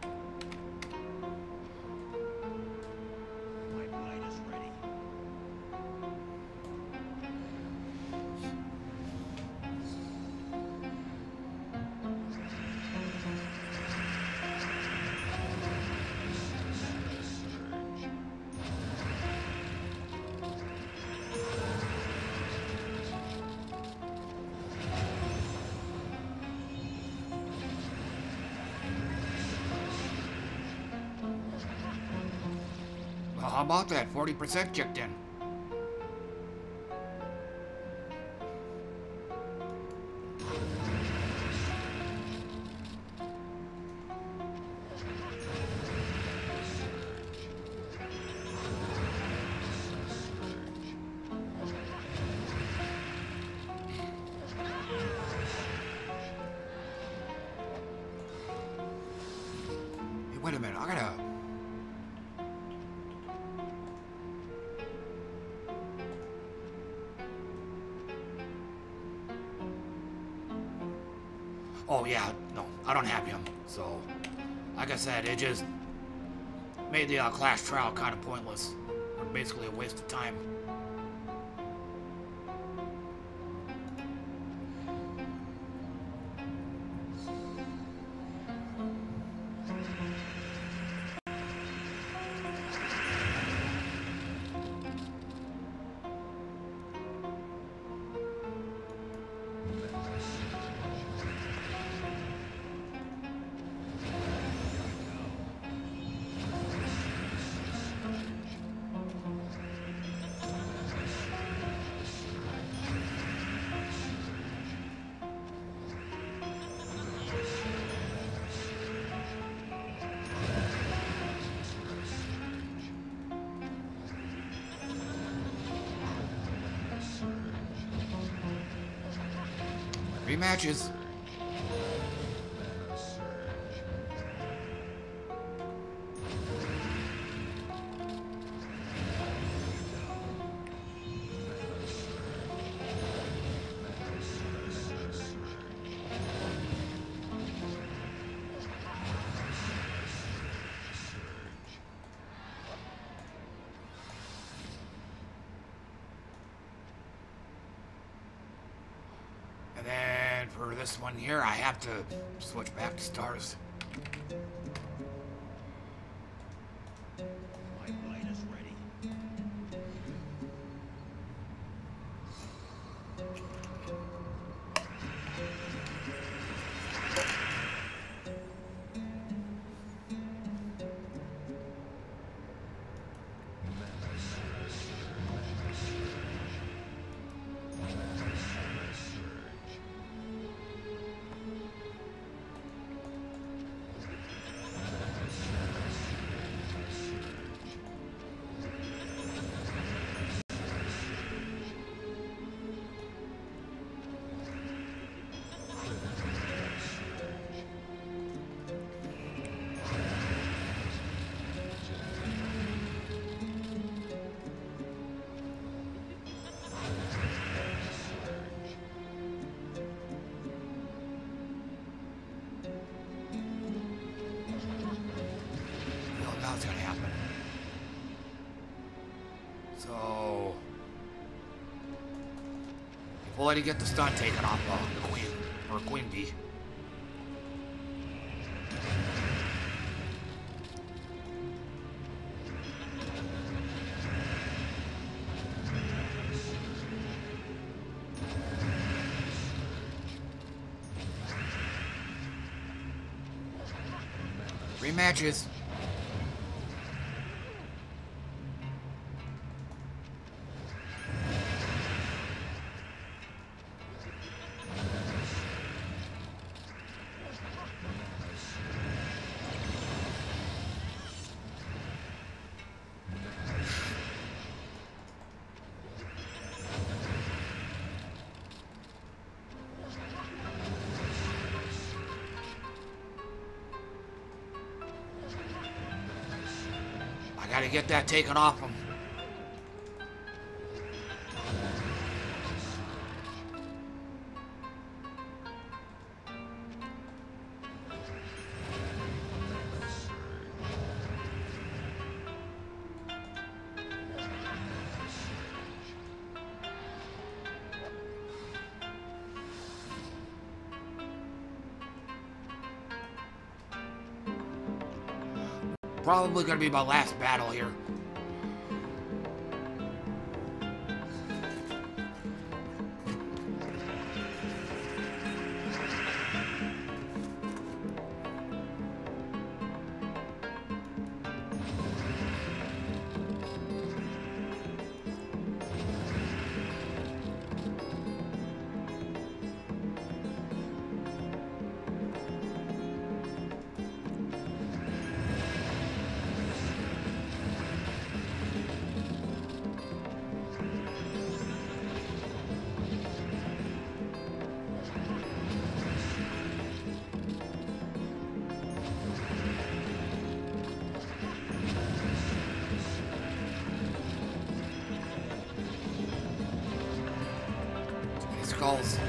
Well, how about that? forty percent kicked in. Hey, wait a minute. I gotta... Oh yeah, no, I don't have him. So, like I said, it just made the uh, Clash trial kind of pointless, or basically a waste of time. Rematches. And then for this one here, I have to switch back to stars. My blade is ready. We'll let you get the stun taken off uh, the queen, or queen bee. Rematches. I gotta get that taken off him. Probably gonna be my last battle here. Skulls.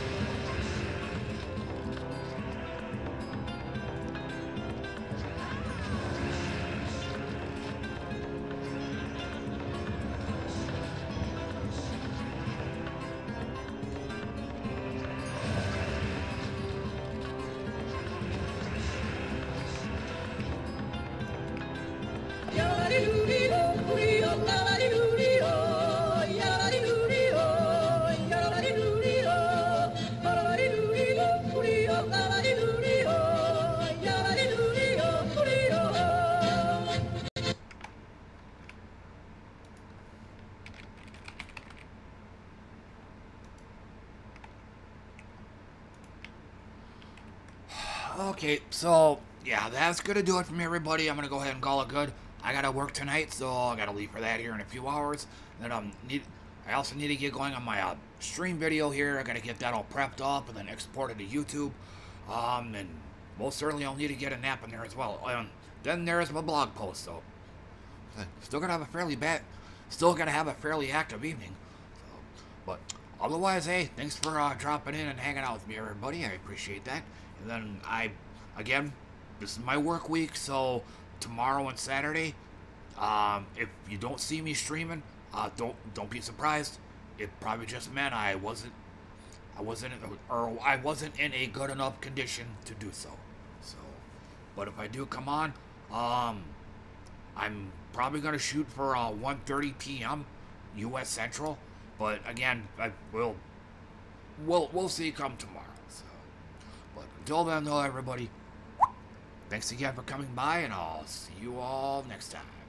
Okay, so, yeah, that's gonna do it from everybody. I'm gonna go ahead and call it good. I gotta work tonight, so I gotta leave for that here in a few hours. Then I'm need I also need to get going on my uh, stream video here. I gotta get that all prepped up and then exported to YouTube. Um, and most certainly I'll need to get a nap in there as well. Um, then there's my blog post, so still gonna have a fairly bad, still gonna have a fairly active evening. So, but otherwise, hey, thanks for uh, dropping in and hanging out with me, everybody. I appreciate that. And then I, again, this is my work week, so tomorrow and Saturday, um, if you don't see me streaming, uh, don't don't be surprised. It probably just meant I wasn't, I wasn't, or I wasn't in a good enough condition to do so. So, but if I do come on, um, I'm probably gonna shoot for uh, one thirty p m U S Central. But again, I will, we'll we'll see come tomorrow. So, but until then, though, everybody, thanks again for coming by, and I'll see you all next time.